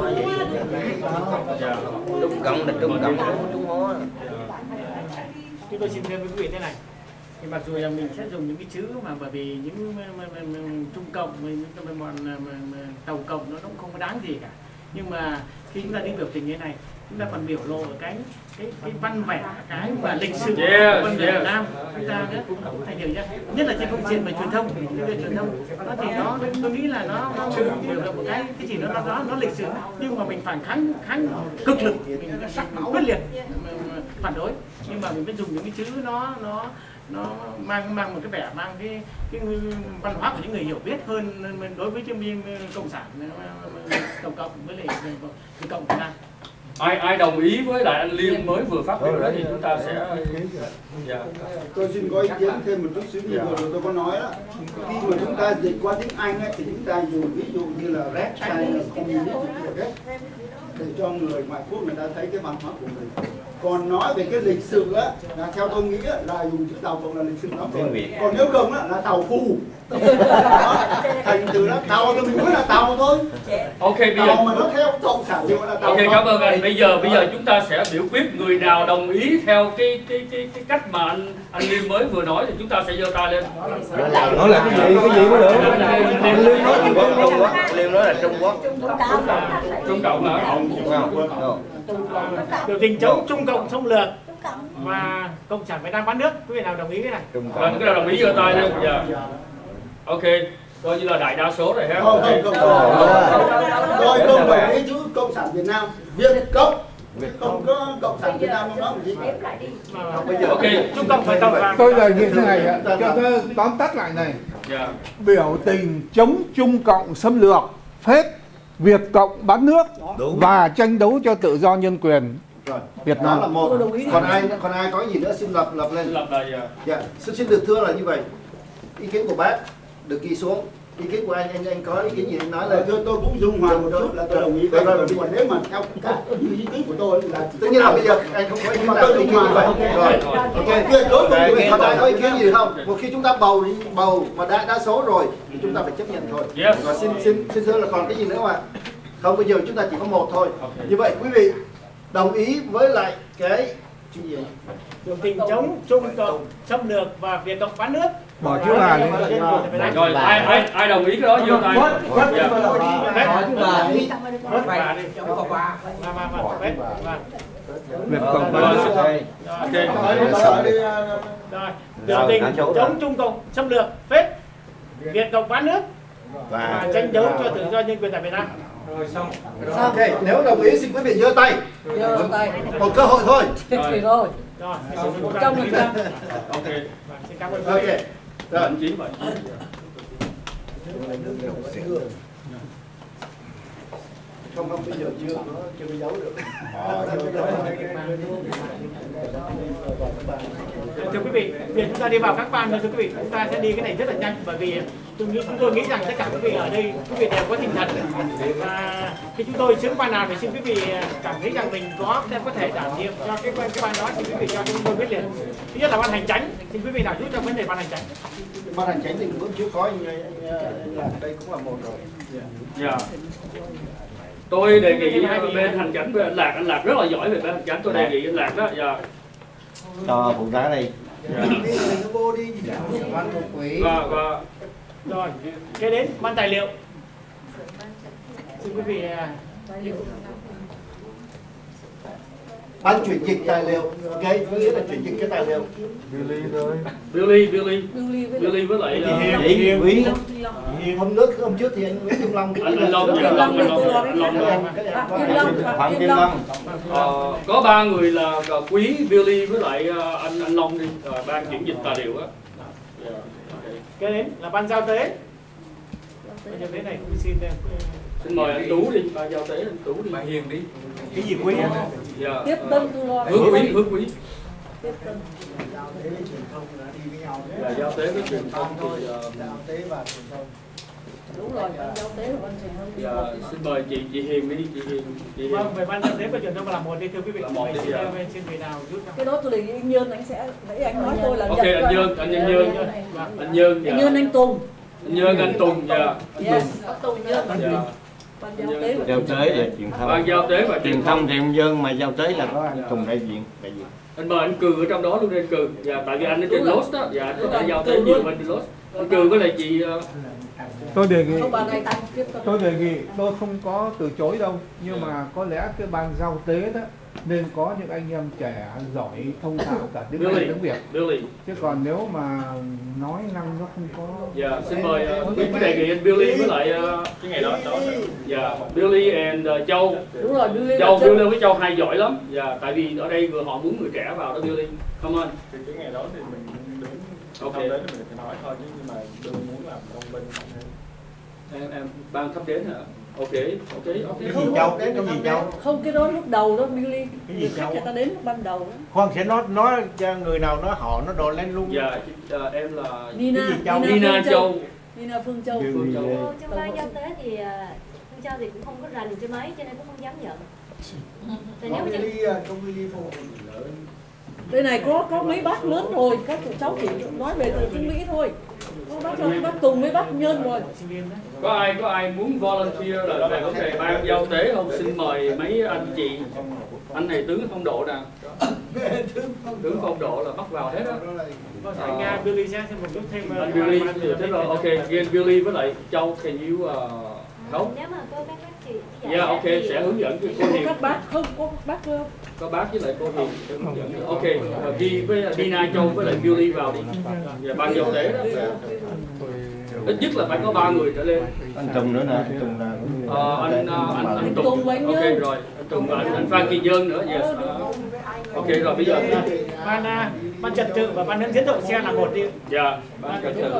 Cộng là Trung Cộng, Trung Hoa. Chúng tôi xin thêm với quý vị thế này. Thì mặc dù là mình sẽ dùng những cái chữ mà bởi vì những Trung Cộng, những bọn Tàu Cộng nó cũng không có đáng gì cả. Nhưng mà khi chúng ta đi biểu tình như thế này, chúng ta còn biểu lộ cái văn vẻ, cái mà lịch sử của con người Việt Nam chúng ta nữa, thành điều nhá. Nhất là trên phương diện về truyền thông, nó thì nó tôi nghĩ là nó biểu lộ một cái gì nó lịch sử, nhưng mà mình phản kháng cực lực, mình quyết liệt phản đối, nhưng mà mình vẫn dùng những cái chữ nó mang một cái vẻ, mang cái văn hóa của những người hiểu biết hơn đối với chiến binh cộng sản tổng cộng với lại cái cộng Việt Nam. Ai đồng ý với lại anh Liên mới vừa phát biểu đó thì chúng ta sẽ Tôi xin có ý kiến thêm một chút xíu như vừa rồi tôi có nói đó. Khi mà chúng ta dịch qua tiếng Anh ấy, thì chúng ta dùng ví dụ như là red China communist để cho người ngoại quốc người ta thấy cái văn hóa của mình. Còn nói về cái lịch sử á, là theo tôi nghĩ á, là dùng chữ Tàu Cộng là lịch sử lắm rồi. Còn nếu không á, là Tàu Phù. Thành từ đó Tàu thì mình nói là Tàu thôi. Ok, bây giờ Tàu mà nó theo cộng sản thì gọi là Tàu. Ok, cảm ơn anh. Bây giờ chúng ta sẽ biểu quyết người nào đồng ý theo cái cách mà anh Liên mới vừa nói thì chúng ta sẽ giơ tay lên. Nói là cái gì mới được. Liên nói Trung Quốc, Liên nói là Trung Quốc. Trung Cộng hả? Biểu tình chống Trung Cộng xâm lược và Cộng sản Việt Nam bán nước. Quý vị nào đồng ý cái này? Cái nào đồng ý giơ tay lên. Dạ. Ok, coi như là đại đa số rồi ha. Tôi không đồng ý chữ Cộng sản Việt Nam, Việt Cộng. Không có Cộng sản Việt Nam không nói gì. Ok, Trung Cộng phải tổng vào. Tôi đề nghị thế này ạ, cho tôi tóm tắt lại này. Biểu tình chống Trung Cộng xâm lược, phết Việt Cộng bán nước và tranh đấu cho tự do nhân quyền Việt Nam. Đó là một. Còn ai có gì nữa xin lập lên. Lập là dạ. Xin được thưa là như vậy. Ý kiến của bác được ghi xuống. Ý kiến của anh có ý kiến gì anh nói là tôi cũng dung hòa một chút là tôi đồng ý với anh. Còn nếu mà theo cả ý kiến của tôi là tất nhiên là bây giờ anh không có ý kiến nào ý kiến như vậy. Rồi. Ok. Đối với người còn ai có ý kiến gì không? Một khi chúng ta bầu mà đa số rồi thì chúng ta phải chấp nhận thôi. Và xin thưa là còn cái gì nữa mà? Không, bây giờ chúng ta chỉ có một thôi. Như vậy quý vị đồng ý với lại cái chuyện gì? Biểu tình chống Trung Cộng xâm lược và Việt Cộng bán nước. Bỏ chữ Hà lên. Rồi ai đồng ý cái đó giơ tay. Việt Cộng bán nước. Biểu tình chống Trung Cộng xâm lược, phết Việt Cộng bán nước và tranh đấu cho tự do nhân quyền tại Việt Nam. Rồi xong. Ok, nếu đồng ý xin quý vị giơ tay. Một cơ hội thôi. Rồi. Rồi. 100%. Ok. Xin cảm ơn. Ok. Rồi. Chính vậy. Không bây giờ chưa có giấu được. Thưa quý vị, bây giờ chúng ta đi vào các ban thôi thưa quý vị, chúng ta sẽ đi cái này rất là nhanh bởi vì chúng tôi nghĩ rằng tất cả quý vị ở đây quý vị đều có tinh thần và khi chúng tôi xướng ban nào thì xin quý vị cảm thấy rằng mình có thể đảm nhiệm cho cái ban đó thì quý vị cho chúng tôi biết liền. Thứ nhất là ban hành chánh, xin quý vị nào giúp trong vấn đề ban hành chánh. Ban hành chánh thì cũng chưa có anh làm đây cũng là một rồi. Dạ. Tôi đề nghị bên hành chánh với anh Lạc rất là giỏi về bên hành chánh, tôi đề nghị anh Lạc đó. Dạ. Cho phụ tá đi. Và rồi, kế đến ban tài liệu. Xin quý vị ban chuyển dịch tài liệu, ok, có nghĩa là chuyển dịch cái tài liệu. Billy với lại Quý. Hôm trước thì anh Nguyễn Kim Long, Phạm Kim Long. Có 3 người là Quý, Billy với lại anh Long đi, ban chuyển dịch tài liệu á. Kế đến là ban giao tế. Ban giao tế này cũng xin Xin mời anh Tú đi, ban giao tế anh Tú đi. Bà Hiền đi. Cái gì Quý? Tiếp tân tôi lo. Hướng Quý. Tiếp tân. Là giao tế với truyền thông thì giao tế và truyền thông. Đúng rồi, ban giao tế và ban truyền thông. Dạ, xin mời chị Hiền đi, chị Hiền. Vâng, về ban giao tế và truyền thông là một đi thưa quý vị. Là một đi, xin, dạ. xin vị nào rút ra. Cái đó tôi đề nghị anh Nhơn anh sẽ nãy anh nói tôi là Ok, anh Nhơn, anh Nhơn. Anh Nhơn, anh Nhơn, anh Tùng. Anh Nhơn, anh Tùng, dạ. Yes, Tùng Nhơn. Dạ. Ban giao tế và Giao tế là truyền thông. Ban giao tế và truyền thông thì ông Dân, mà giao tế là có anh Tùng đại diện. Anh mời anh Cường ở trong đó luôn đi, anh Cường. Dạ, tại vì anh ở trên Lost đó, dạ, có thể giao tế nhiều bên trên Lost. Anh Cường với lại chị tôi đề nghị tôi không có từ chối đâu, nhưng mà có lẽ cái ban giao tế đó nên có những anh em trẻ giỏi thông thạo cả tiếng Anh tiếng Việt. Chứ còn nếu mà nói năng nó không có. Dạ, xin mời quý đề nghị anh Billy với lại cái ngày đó. Dạ, Billy and Châu. Đúng rồi, Billy với Châu hay giỏi lắm. Dạ, tại vì ở đây họ muốn người trẻ vào đó Billy. Come on. Thì cái ngày đó thì mình đến Ok. không đến thì mình phải nói thôi, chứ nhưng mà đương muốn làm công binh Em ban sắp đến hả? Ok. Cái gì Châu? Cái gì Châu? Không, cái đó lúc đầu đó Billy. Cái gì Châu? Người ta đến lúc ban đầu đó. Khoan sẽ nói cho người nào nói họ nó đồ lên luôn. Dạ, em là Nina Châu. Nina Phương Châu. Trong ban giao tế thì Phương Châu thì cũng không có rành cho mấy, cho nên cũng không dám nhận. Thì nếu Đây này có mấy bác lớn rồi, các tụi cháu chỉ nói về từ tiếng Mỹ thôi. Có bác Tùng với bác Nhân rồi. Có ai muốn volunteer là về vấn đề ban giao tế không? Xin mời mấy anh chị. Anh này tướng phong độ nè. Tướng phong độ là bắt vào hết á. Anh Billy sẽ một chút thêm. Anh Billy, thế rồi ok, again Billy với lại Châu, can you help? Nếu mà có các bác thì Yeah, ok, sẽ hướng dẫn cho cô Hiền. Các bác không có bác không? Có bác với lại cô Hiền sẽ hướng dẫn. Ok, ghi với Dina Châu với lại Billy vào đi. Và ban giao tế đó. Ít nhất là phải có 3 người trở lên. Anh Tùng nữa nè, anh Tùng là anh Tùng. Ok rồi, anh Tùng và anh Phan Kỳ Nhân nữa. Yes. Ok rồi bây giờ ban trật tự và ban hướng dẫn đậu xe là một đi. Dạ, ban trật tự,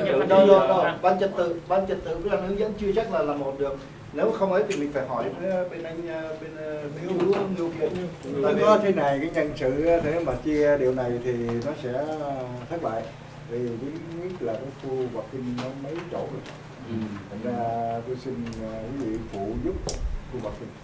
ban trật tự với ban hướng dẫn chưa chắc là một được. Nếu không ấy thì mình phải hỏi bên anh bên Ngưu kia. Tại có thế này, cái nhân sự để mà chia điều này thì nó sẽ thất bại. Vì thứ nhất là cái khu Bạc Kinh nó mấy chỗ rồi. Thành ra tôi xin quý vị phụ giúp khu Bạc Kinh.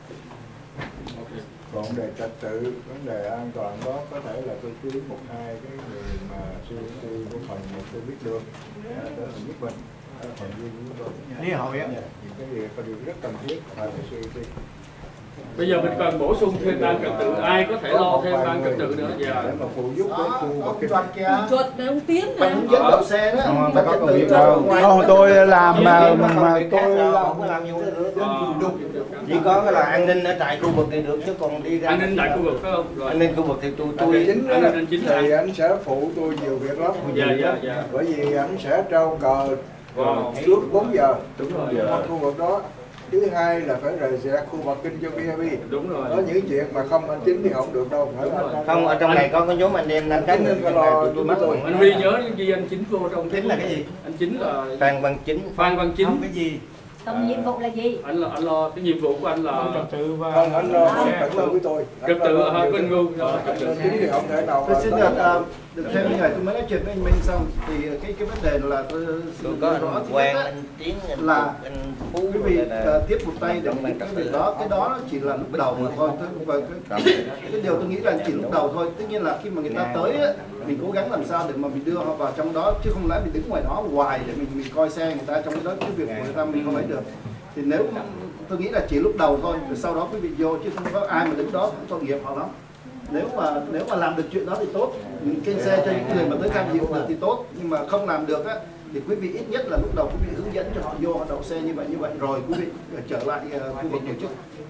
Còn vấn đề trật tự, vấn đề an toàn đó có thể là tôi kiếm 1-2 cái người mà CNC của phần mà tôi biết được đó là giúp mình. Phần riêng của tôi. Đi hội á. Những cái điều có điều rất cần thiết phải CNC. Bây giờ mình cần bổ sung thêm ban trật tự, ai có thể lo thêm ban trật tự nữa. Dạ. Để mà phụ giúp cái khu Bạc Kinh. Chuột này ông Tiến này. Hướng dẫn đậu xe đó. Ban trật tự tôi làm mà tôi làm nhiều chỉ có là an ninh ở tại khu vực thì được, chứ còn đi ra an ninh tại khu vực phải không? Rồi. An ninh khu vực thì tôi thì anh sẽ phụ tôi nhiều việc lắm. Dạ. Bởi vì anh sẽ trao cờ trước 4 giờ. Đúng rồi. Một khu vực đó. Thứ hai là phải rời xe khu Bạc Kinh cho VIP. Đúng rồi. Có những chuyện mà không anh Chính thì không được đâu. Không, ở trong này có cái nhóm anh em đang tránh nên lo tôi mất rồi. Anh Huy nhớ ghi anh Chính vô trong. Chính là cái gì? Anh Chính là Phan Văn Chính. Phan Văn Chính. Không cái gì? Tổng nhiệm vụ là gì? Anh lo cái nhiệm vụ của anh là trật tự và anh lo trật tự với tôi. trật tự là bên Ngưu. Chính thì không thể nào. Tôi xin được thêm như này, tôi mới nói chuyện với anh Minh xong thì cái vấn đề là tôi xin có rõ anh Quang, anh Tiến, là anh Phú quý vị tiếp một tay để cái việc đó, cái đó chỉ là lúc đầu mà thôi. Và cái điều tôi nghĩ là chỉ lúc đầu thôi. Tất nhiên là khi mà người ta tới á, mình cố gắng làm sao để mà mình đưa họ vào trong đó, chứ không lẽ mình đứng ngoài đó hoài để mình coi xe người ta trong cái đó, cái việc của người ta mình không lấy được. Thì nếu tôi nghĩ là chỉ lúc đầu thôi, rồi sau đó quý vị vô, chứ không có ai mà đứng đó cũng tội nghiệp họ lắm. Nếu mà làm được chuyện đó thì tốt, mình kênh xe cho những người mà tới tham dự được thì tốt, nhưng mà không làm được á thì quý vị ít nhất là lúc đầu quý vị hướng dẫn cho họ vô họ đậu xe như vậy rồi quý vị trở lại khu vực tổ chức.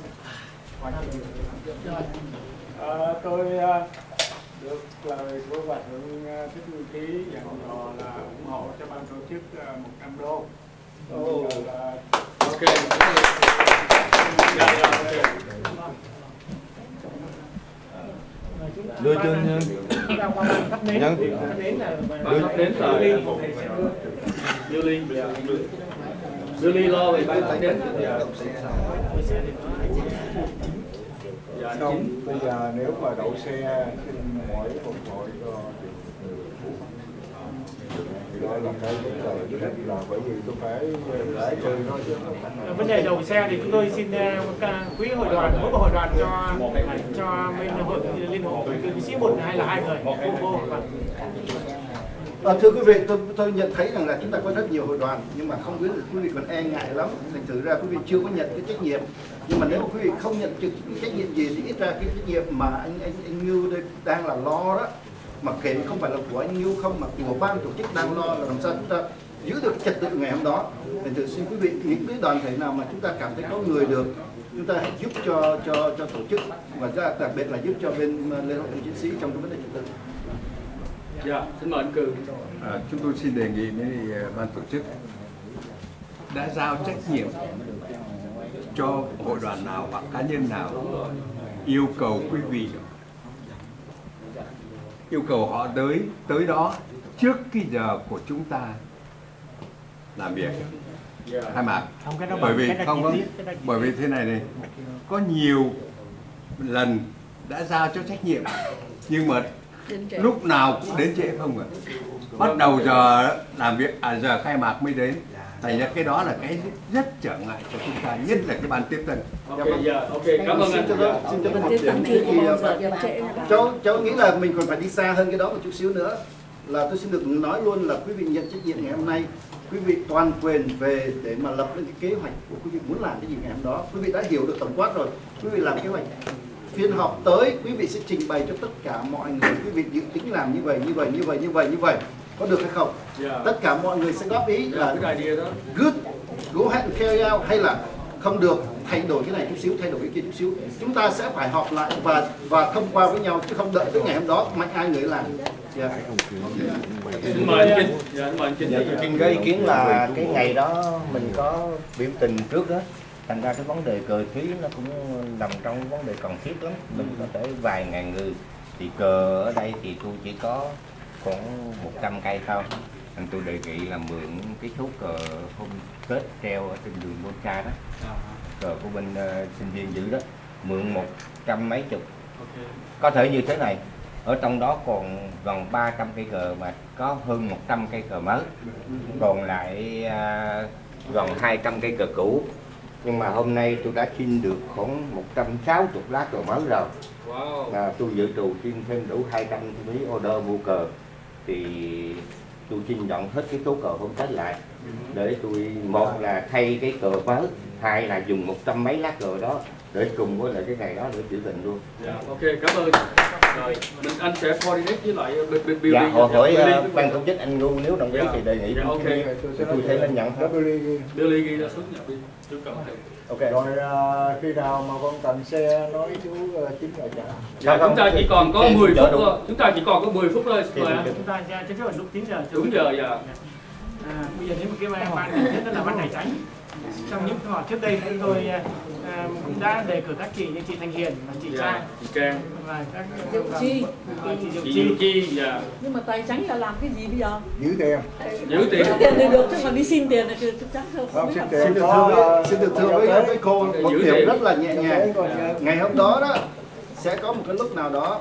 Tôi được lời của bà Thượng Thích Nguyên Ký dặn dò là ủng hộ cho ban tổ chức 100 đô. Ok. Đưa cho nhân đến là Billy lo về ban thắp đến. Không, bây giờ nếu mà đậu xe xin mỗi một hội cho Thì đó là cái vấn đề là bởi vì tôi phải giải trừ thôi chứ không phải. Vấn đề đầu xe thì chúng tôi xin quý hội đoàn, mỗi một hội đoàn cho bên hội liên hội cư sĩ một hay là 2 người vô. Thưa quý vị, tôi nhận thấy rằng là chúng ta có rất nhiều hội đoàn, nhưng mà không biết là quý vị còn e ngại lắm. Thành thử ra quý vị chưa có nhận cái trách nhiệm. Nhưng mà nếu mà quý vị không nhận trực trách nhiệm gì thì ít ra cái trách nhiệm mà anh Ngưu đây đang là lo đó, mà kể không phải là của anh Ngưu không, mà của ban tổ chức đang lo là làm sao chúng ta giữ được trật tự ngày hôm đó. Thành thử xin quý vị, những cái đoàn thể nào mà chúng ta cảm thấy có người được, chúng ta hãy giúp cho tổ chức, và đặc biệt là giúp cho bên Liên hội Chiến sĩ trong cái vấn đề trật tự. Dạ, xin mời anh Cừ. Chúng tôi xin đề nghị với ban tổ chức đã giao trách nhiệm cho hội đoàn nào hoặc cá nhân nào yêu cầu quý vị, yêu cầu họ tới đó trước cái giờ của chúng ta làm việc khai mạc. Bởi vì thế này có nhiều lần đã giao cho trách nhiệm nhưng mà lúc nào cũng đến trễ không ạ. Bắt đầu giờ làm việc giờ khai mạc mới đến. Thành ra cái đó là cái rất trở ngại cho chúng ta, nhất là cái ban tiếp tân. Ok, cảm ơn anh. Xin cho một điểm cháu nghĩ là mình còn phải đi xa hơn cái đó một chút xíu nữa. Là tôi xin được nói luôn là quý vị nhận trách nhiệm ngày hôm nay, quý vị toàn quyền về để mà lập lên cái kế hoạch của quý vị muốn làm cái gì ngày hôm đó. Quý vị đã hiểu được tổng quát rồi, quý vị làm kế hoạch. Phiên họp tới quý vị sẽ trình bày cho tất cả mọi người, quý vị dự tính làm như vậy, có được hay không? Tất cả mọi người sẽ góp ý là good, go ahead and carry out, hay là không được, thay đổi cái này chút xíu, thay đổi cái kia chút xíu. Chúng ta sẽ phải họp lại và thông qua với nhau, chứ không đợi tới ngày hôm đó mạnh ai người làm. Xin mời anh Trinh. Trinh có ý kiến là cái ngày đó mình có biểu tình trước đó, thành ra cái vấn đề cờ khí nó cũng nằm trong vấn đề cần thiết lắm. Mình có thể vài ngàn người, thì cờ ở đây thì tôi chỉ có khoảng 100 cây thôi. Anh tôi đề nghị là mượn cái số cờ hôm Tết treo ở trên đường Boncha đó, cờ của bên sinh viên giữ đó, mượn 100 mấy chục. Có thể như thế này, ở trong đó còn gần 300 cây cờ mà có hơn 100 cây cờ mới, còn lại gần 200 cây cờ cũ. Nhưng mà hôm nay tôi đã xin được khoảng 160 lá cờ mới rồi. Tôi dự trù xin thêm đủ 200 mấy order mua cờ, thì tôi xin dọn hết cái số cờ hôm Tết lại để tôi, một là thay cái cờ mới, hai là dùng 100 mấy lá cờ đó để cùng với lại cái ngày đó để biểu tình luôn. Ok, cảm ơn. Rồi, anh sẽ coordinate với lại Billy. Dạ, hỏi ban tổ chức anh Ngu nếu đồng ý thì đề nghị tôi thấy lên nhận hết. Billy ghi ra xuống nhận đi. Ok. Rồi khi nào mà con cần xe nói chú Chính là trả. Dạ, chúng ta chỉ còn có 10 phút thôi. Chúng ta chỉ còn có 10 phút thôi. Chúng ta chính thức là lúc 9 giờ. Đúng giờ dạ. Bây giờ đến một cái ban này đó là ban Tài Chánh. Trong những họp trước đây chúng tôi cũng đã đề cử các chị như chị Thanh Hiền và chị Trang và các chị Diệu Chi. Dạ. Nhưng mà Tài Chánh là làm cái gì bây giờ? Giữ tiền. Giữ tiền thì được, chứ mà đi xin tiền thì chắc không. Xin được thưa với cô một điểm rất là nhẹ nhàng. Ngày hôm đó đó sẽ có một cái lúc nào đó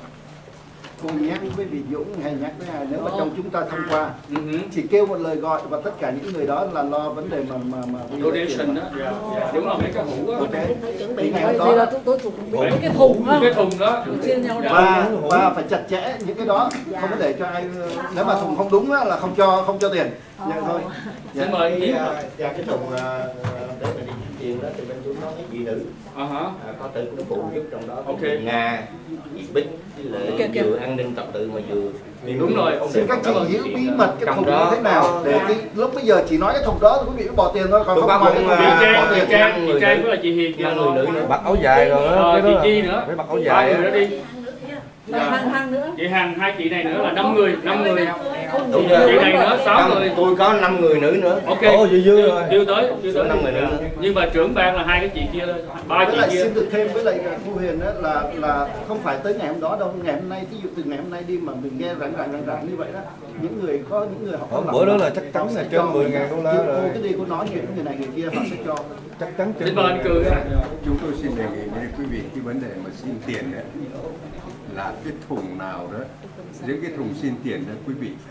cô nhắc với vị Dũng hay nhắc với ai, nếu mà trong chúng ta thông qua chỉ kêu một lời gọi và tất cả những người đó là lo vấn đề mà donation đó. Đúng là mấy cái hũ đó. Chuẩn bị ngày hôm đó tôi chuẩn bị cái thùng đó. Cái thùng đó. Chia nhau và phải chặt chẽ những cái đó, không có để cho ai, nếu mà thùng không đúng là không cho tiền. Vậy thôi. Xin mời anh Hiếu. Cái thùng để mình đi chuyển tiền đó thì bên chúng nó cái dị nữ. Có tự cũng phụ giúp trong đó. Nga, chị Bích, vừa an ninh trật tự mà vừa. Đúng rồi. Xin các chị hiểu bí mật cái thùng như thế nào để cái lúc bây giờ chỉ nói cái thùng đó thì quý vị cứ bỏ tiền thôi, còn không ngoài cái thùng bỏ tiền. Chị Trang với là chị Hiền, 5 người nữ nữa, mặc áo dài rồi đó. Chị Chi nữa, phải mặc áo dài nữa đi. Hằng nữa. Chị Hằng, hai chị này nữa là 5 người. Đúng chị này nữa 6 người. Tôi có 5 người nữ nữa. Ok. Đưa tới 5 người nữ. Nhưng mà trưởng ban là 2 cái chị kia thôi, 3 chị kia. Xin được thêm với lại cô Huyền đó là không phải tới ngày hôm đó đâu, ngày hôm nay, ví dụ từ ngày hôm nay đi mà mình nghe rảnh như vậy đó, những người họ có bữa đó là chắc chắn là trên 10.000 đô la rồi. Cô cái đi cô nói chuyện với người này người kia họ sẽ cho. Chắc chắn. Xin mời anh Cường. Chúng tôi xin đề nghị với quý vị cái vấn đề mà xin tiền đấy là cái thùng nào đó, những cái thùng xin tiền đó quý vị phải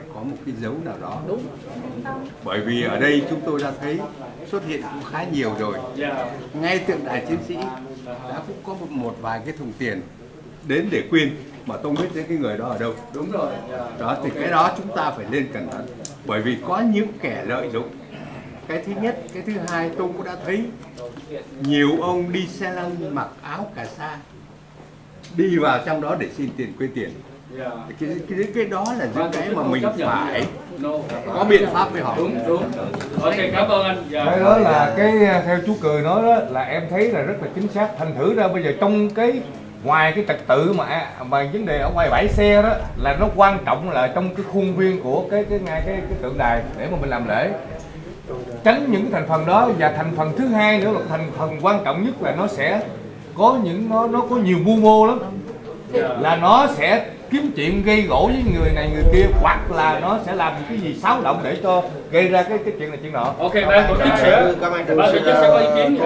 có một cái dấu nào đó. Đúng. Bởi vì ở đây chúng tôi đã thấy xuất hiện cũng khá nhiều rồi. Ngay tượng đài chiến sĩ đã cũng có một vài cái thùng tiền đến để quyên mà tôi không biết đến cái người đó ở đâu. Đúng rồi. Đó thì cái đó chúng ta phải lên cẩn thận, bởi vì có những kẻ lợi dụng. Cái thứ nhất, cái thứ hai tôi cũng đã thấy nhiều ông đi xe lăn mặc áo cà sa đi vào trong đó để xin tiền, quyên tiền. Cái đó là những cái mà mình phải có biện pháp với họ. Đúng. Ok, cảm ơn anh. Cái đó là cái theo chú Cười nói đó là em thấy là rất là chính xác. Thành thử ra bây giờ trong cái ngoài cái trật tự mà vấn đề ở ngoài bãi xe đó là nó quan trọng là trong cái khuôn viên của cái tượng đài để mà mình làm lễ, tránh những cái thành phần đó. Và thành phần thứ hai nữa là thành phần quan trọng nhất là nó sẽ có những nó có nhiều mưu mô lắm, là nó sẽ kiếm chuyện gây gổ với người này người kia, hoặc là nó sẽ làm cái gì xáo động để cho gây ra cái chuyện này chuyện nọ. Ok, ban tổ chức sẽ có ý kiến.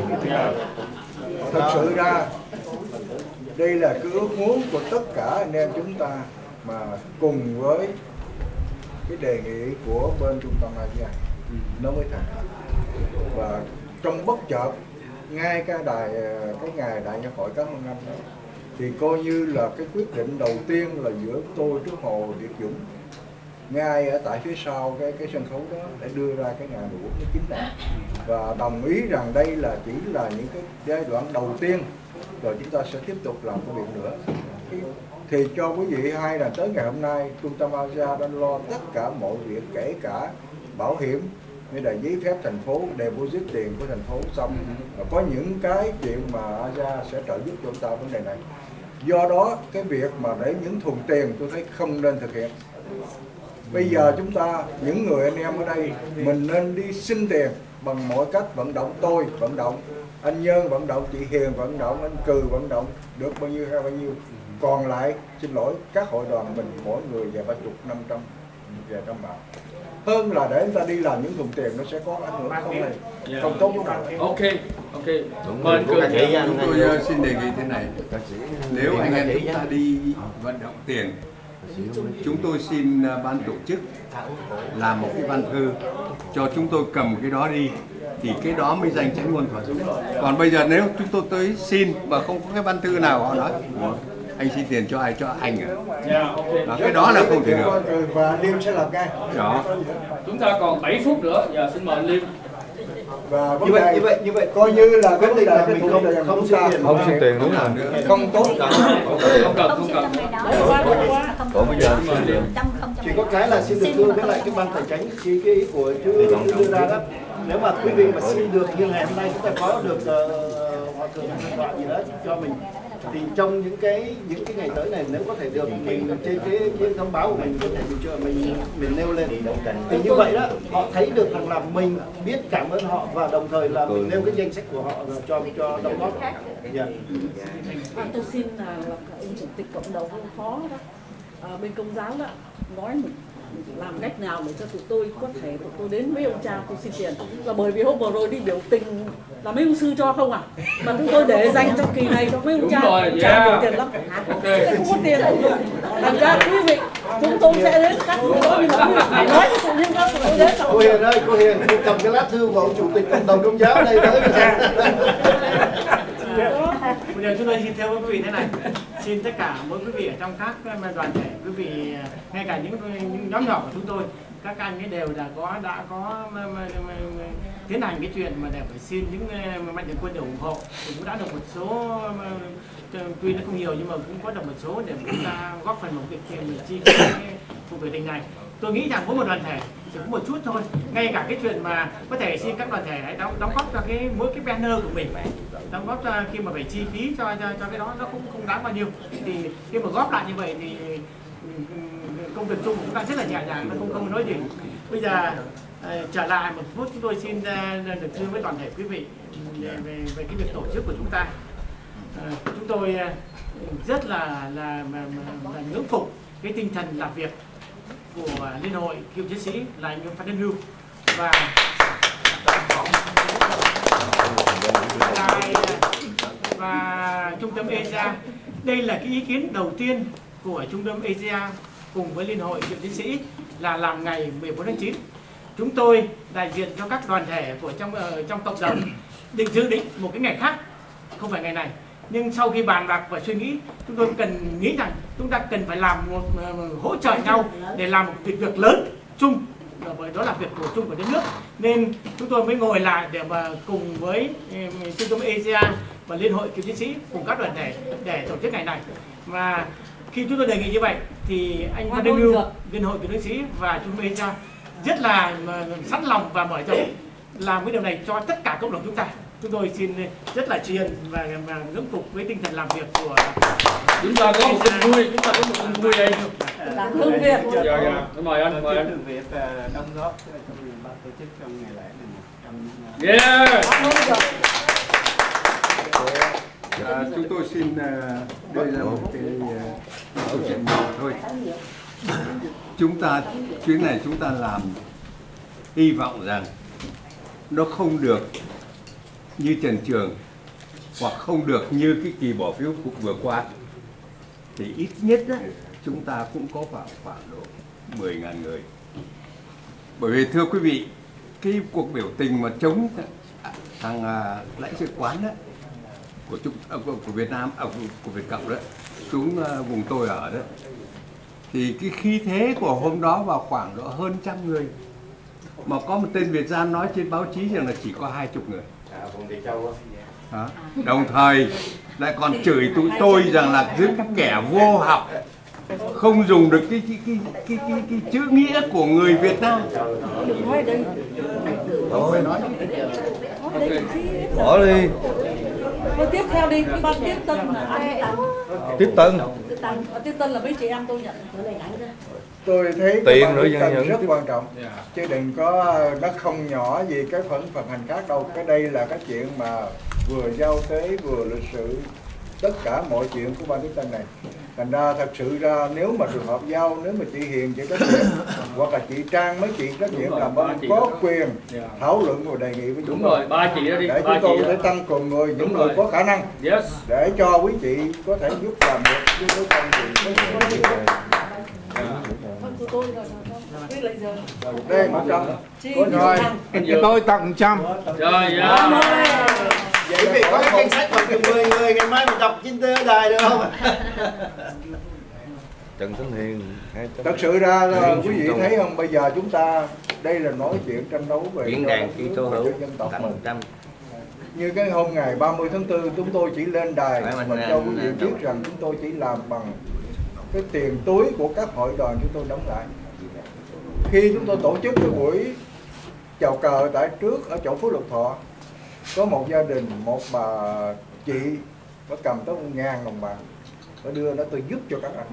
Thật sự ra đây là cái ước muốn của tất cả anh em chúng ta, mà cùng với cái đề nghị của bên trung tâm ASEAN nó mới thành. Và trong bất chợt ngay cái ngày đại nhạc hội Cảm ơn Năm đó, thì coi như là cái quyết định đầu tiên là giữa tôi trước Hồ Việt Dũng ngay ở tại phía sau cái sân khấu đó để đưa ra cái ngày 14 tháng 9 này, và đồng ý rằng đây là chỉ là những cái giai đoạn đầu tiên, rồi chúng ta sẽ tiếp tục làm cái việc nữa. Thì cho quý vị hay là tới ngày hôm nay trung tâm ASEAN đã lo tất cả mọi việc, kể cả bảo hiểm, như là giấy phép thành phố, deposit tiền của thành phố xong, có những cái chuyện mà ASEAN sẽ trợ giúp cho chúng ta vấn đề này. Do đó cái việc mà để những thùng tiền tôi thấy không nên thực hiện. Bây giờ chúng ta, những người anh em ở đây, mình nên đi xin tiền bằng mọi cách, vận động tôi, vận động anh Nhân, vận động chị Hiền, vận động anh Cừ, vận động được bao nhiêu hay bao nhiêu. Còn lại xin lỗi các hội đoàn mình mỗi người vài 30, 500, vài trăm bạc. Hơn là để chúng ta đi làm những thùng tiền nó sẽ có ảnh hưởng không tốt chút nào. Ok. Chúng tôi xin đề nghị thế này, nếu anh em chúng ta đi vận động tiền, chúng tôi xin ban tổ chức làm một cái văn thư cho chúng tôi cầm cái đó đi, thì cái đó mới danh chánh ngôn thuận. Còn bây giờ nếu chúng tôi tới xin mà không có cái văn thư nào, họ nói anh xin tiền cho ai, cho anh à? Đó, cái đó là không thể được. Và Liêm sẽ làm ngay. Đó. Chúng ta còn 7 phút nữa, giờ xin mời Liêm. Và như vậy coi như là quyết định là mình không xin tiền đúng là không tốt. Không cần. Có bây giờ chỉ có cái là xin được đưa với lại cái ban tài chính cái ý của chú đưa ra đó. Nếu mà quý vị mà xin được như ngày hôm nay chúng ta có được hòa thượng điện thoại gì đó cho mình, thì trong những cái ngày tới này nếu có thể được mình trên cái thông báo của mình có thể mình nêu lên, thì như vậy đó họ thấy được rằng là mình biết cảm ơn họ, và đồng thời là mình nêu cái danh sách của họ rồi cho đóng góp. Tôi xin là ông chủ tịch cộng đồng phó đó, bên Công giáo đó nói mình làm cách nào để cho tụi tôi có thể đến với ông cha tôi xin tiền, là bởi vì hôm vừa rồi đi biểu tình là mấy ông sư cho không à, mà chúng tôi để dành trong kỳ này cho mấy ông cha, biểu tiền lắm, không có tiền. Thành ra quý vị chúng tôi sẽ đến các chỗ đó, nhưng mà nói với tụi nhân đó tụi tôi đến. Cô Hiền ơi, cô Hiền cầm cái lá thư của ông chủ tịch cộng đồng Công giáo đây tới. Bây giờ chúng tôi xin thưa quý vị thế này, xin tất cả mỗi quý vị ở trong các đoàn thể, quý vị ngay cả những nhóm nhỏ của chúng tôi, các anh ấy đều đã có tiến hành cái chuyện mà để phải xin những mạnh thường quân để ủng hộ, thì cũng đã được một số, tuy nó không nhiều nhưng mà cũng có được một số để chúng ta góp phần một việc chi phí cuộc biểu tình này. Tôi nghĩ rằng mỗi một đoàn thể chỉ có một chút thôi, ngay cả cái chuyện mà có thể xin các đoàn thể hãy đóng góp cho mỗi cái banner của mình, đóng góp cho khi mà phải chi phí cho cái đó nó cũng không đáng bao nhiêu, thì khi mà góp lại như vậy thì công việc chung của chúng ta rất là nhẹ nhàng, nó không nói gì. Bây giờ trở lại một phút, chúng tôi xin được thưa với toàn thể quý vị về cái việc tổ chức của chúng ta. Chúng tôi rất là ngưỡng phục cái tinh thần làm việc của Liên hội cựu chiến sĩ là anh Phan Đức Hưu và trung tâm ASEAN. Đây là cái ý kiến đầu tiên của trung tâm ASEAN cùng với Liên hội Cựu chiến sĩ là làm ngày 14 tháng 9. Chúng tôi đại diện cho các đoàn thể của trong cộng đồng dự định một cái ngày khác, không phải ngày này. Nhưng sau khi bàn bạc và suy nghĩ, chúng tôi nghĩ rằng chúng ta cần phải làm hỗ trợ nhau để làm một việc lớn chung, bởi đó là việc của chung của đất nước. Nên chúng tôi mới ngồi lại để mà cùng với trung tâm ASEAN và Liên hội Cựu chiến sĩ cùng các đoàn thể để tổ chức ngày này. Và khi chúng tôi đề nghị như vậy thì anh Văn Đinh Lưu, Liên hội Cựu chiến sĩ và trung tâm ASEAN rất là sẵn lòng và mở rộng làm cái điều này cho tất cả cộng đồng chúng ta. Chúng tôi xin rất là tri ân và ngưỡng phục với tinh thần làm việc của chúng ta. Có một tin vui, chúng ta có một tin vui đây. Làm thương Việt. Dạ, mời anh, mời anh. Thương Việt đóng góp cho ban tổ chức trong ngày lễ này 100. Chúng tôi xin đưa ra một cái câu chuyện nhỏ thôi. Chuyến này chúng ta làm hy vọng rằng nó không được như Trần Trường hoặc không được như cái kỳ bỏ phiếu cuộc vừa qua, thì ít nhất đó, chúng ta cũng có khoảng độ 10.000 người. Bởi vì thưa quý vị, cái cuộc biểu tình mà chống thằng lãnh sự quán đó, của Việt Nam, của Việt Cộng đó, xuống vùng tôi ở đó, thì cái khí thế của hôm đó vào khoảng độ hơn 100 người. Mà có một tên Việt Gian nói trên báo chí rằng là chỉ có 20 người. Vùng Địa Châu đó. Đồng thời lại còn chửi tụi tôi rằng là những kẻ vô học, không dùng được cái chữ nghĩa của người Việt Nam. Thôi nói bỏ đi. Thôi tiếp theo đi, cái ban tiếp tân là ai? Tiếp tân. Tiếp tân là mấy chị em tôi nhận. Tôi thấy tiền cái nữa ban rất quan trọng, chứ đừng có nó không nhỏ gì cái phần hành khác đâu. Cái đây là cái chuyện mà vừa giao tế vừa lịch sử, tất cả mọi chuyện của ban tiếp tân này. Thành ra thật sự ra nếu mà trường hợp giao, nếu mà chị Hiền chị trách nhiệm hoặc là chị Trang mấy chị trách nhiệm làm ơn có quyền thảo luận và đề nghị với chúng tôi. Đúng rồi, ba chị đó đi, để chúng tôi có thể tăng cường người, những người có khả năng để cho quý chị có thể giúp làm được những cái công việc. Đây 100. Rồi, tôi tặng 100. Rồi, dạ. Vậy vì có cái danh sách còn 10 người, ngày mai mình đọc trên đài được không? Trần Tấn Hiền. Thật sự ra là quý vị thấy không, bây giờ chúng ta đây là nói chuyện tranh đấu về diễn đàn Kitô hữu dân tộc tặng mình. 100. Như cái hôm ngày 30 tháng 4 chúng tôi chỉ lên đài và cho quý vị biết rằng chúng tôi chỉ làm bằng cái tiền túi của các hội đoàn chúng tôi đóng lại. Khi chúng tôi tổ chức cái buổi chào cờ tại trước ở chỗ Phú Lộc Thọ, có một gia đình, một bà chị nó cầm tới 1.000 đồng bạc, nó đưa nó tôi giúp cho các anh.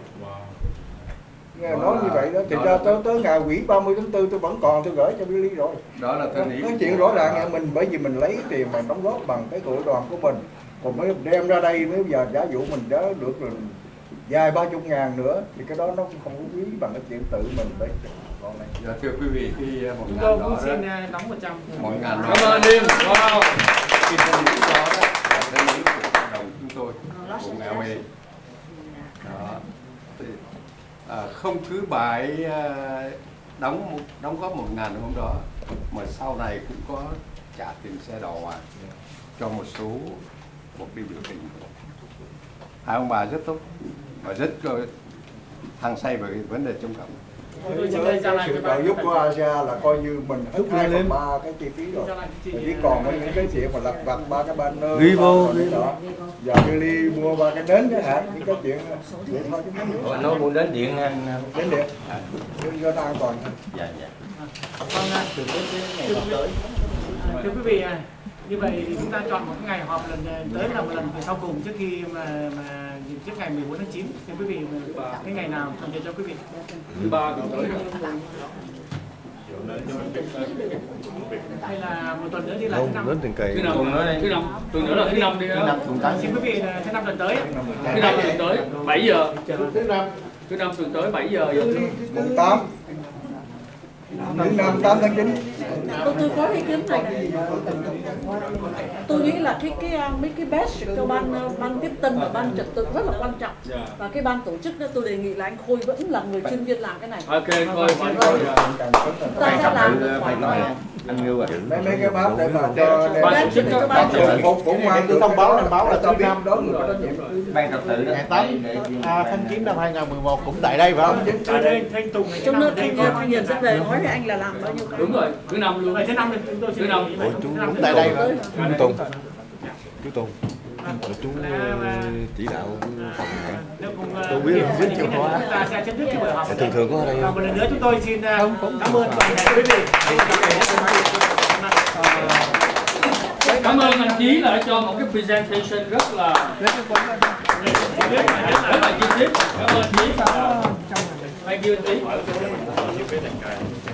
Nghe nói như vậy đó, thì ra tới ngày quỹ 30 tháng 4 tôi vẫn còn, tôi gửi cho Billy rồi. Đó là nói chuyện rõ ràng nghe mình, bởi vì mình lấy tiền mà đóng góp bằng cái hội đoàn của mình, còn mới đem ra đây nếu giờ giả dụ mình đã được rồi vài 30 ngàn nữa thì cái đó nó cũng không có quý bằng cái chuyện tự mình đấy. Còn này. Dạ, thưa quý vị, khi 1.000 tôi đó cũng xin đóng 100. 1.000 đó. Cảm ơn Điên. Wow. Cái thân lý đó là thân lý của cộng đồng chúng tôi, của LA. Đó. Không cứ bài đóng góp 1.000 hôm đó, mà sau này cũng có trả tiền xe đò cho một số cuộc đi biểu tình. Hai ông bà rất tốt và rất hăng say về vấn đề chống cộng. Cái sự trợ giúp của ASEAN là coi như mình hết 2/3 cái chi phí rồi. Chỉ còn có những cái chuyện mà lặt vặt 3 cái banner ghi vô đó. Giờ Billy mua 3 cái nến chẳng hạn, những cái chuyện vậy thôi chứ không. Nó muốn đến điện nha. Đến điện. Do nó an toàn. Dạ dạ. Thưa quý vị, như vậy thì chúng ta chọn một cái ngày họp lần tới là một lần sau cùng trước khi mà trước ngày 14 tháng 9. Thưa quý vị, cái ngày nào thuận tiện cho quý vị? Thứ ba tuần tới. Hay là một tuần nữa đi là thứ 5? Đến tiền kỳ. Thứ 5 tuần nữa là thứ 5 đi. Xin quý vị thứ 5 tuần tới. Thứ 5 tuần tới 7 giờ. Thứ 5 tuần tới 7 giờ. Mùng 8. năm 8 tháng 9. Tôi có ý kiến này này. Tôi nghĩ là mấy cái badge cho ban tiếp tân và ban trật tự rất là quan trọng. Và cái ban tổ chức đó tôi đề nghị là anh Khôi vẫn là người chuyên viên làm cái này. Ok, Khôi. Ta sẽ làm được phải nói anh Ngưu à. Mấy cái báo để mà cho ban tổ chức các ban cũng ngoan tôi thông báo là tôi năm đó ban trật tự ngày 8 tháng 9 năm 2011 cũng tại đây phải không? Trong nước thanh niên sẽ về nói với anh là làm bao nhiêu cái. Đúng rồi, thứ năm luôn. Thứ năm chúng tôi thứ năm. Cũng tại đây phải chú Tùng. Chú Tùng. Chú chỉ đạo phòng hả? Tôi biết là viết chìa khóa. Ta sẽ chấm dứt cái buổi họp. Thường thường có ở đây không? Một lần nữa chúng tôi xin cảm ơn toàn thể quý vị. Cảm ơn anh Chí đã cho một cái presentation rất là chi tiết. Cảm ơn Chí. Thank you Chí.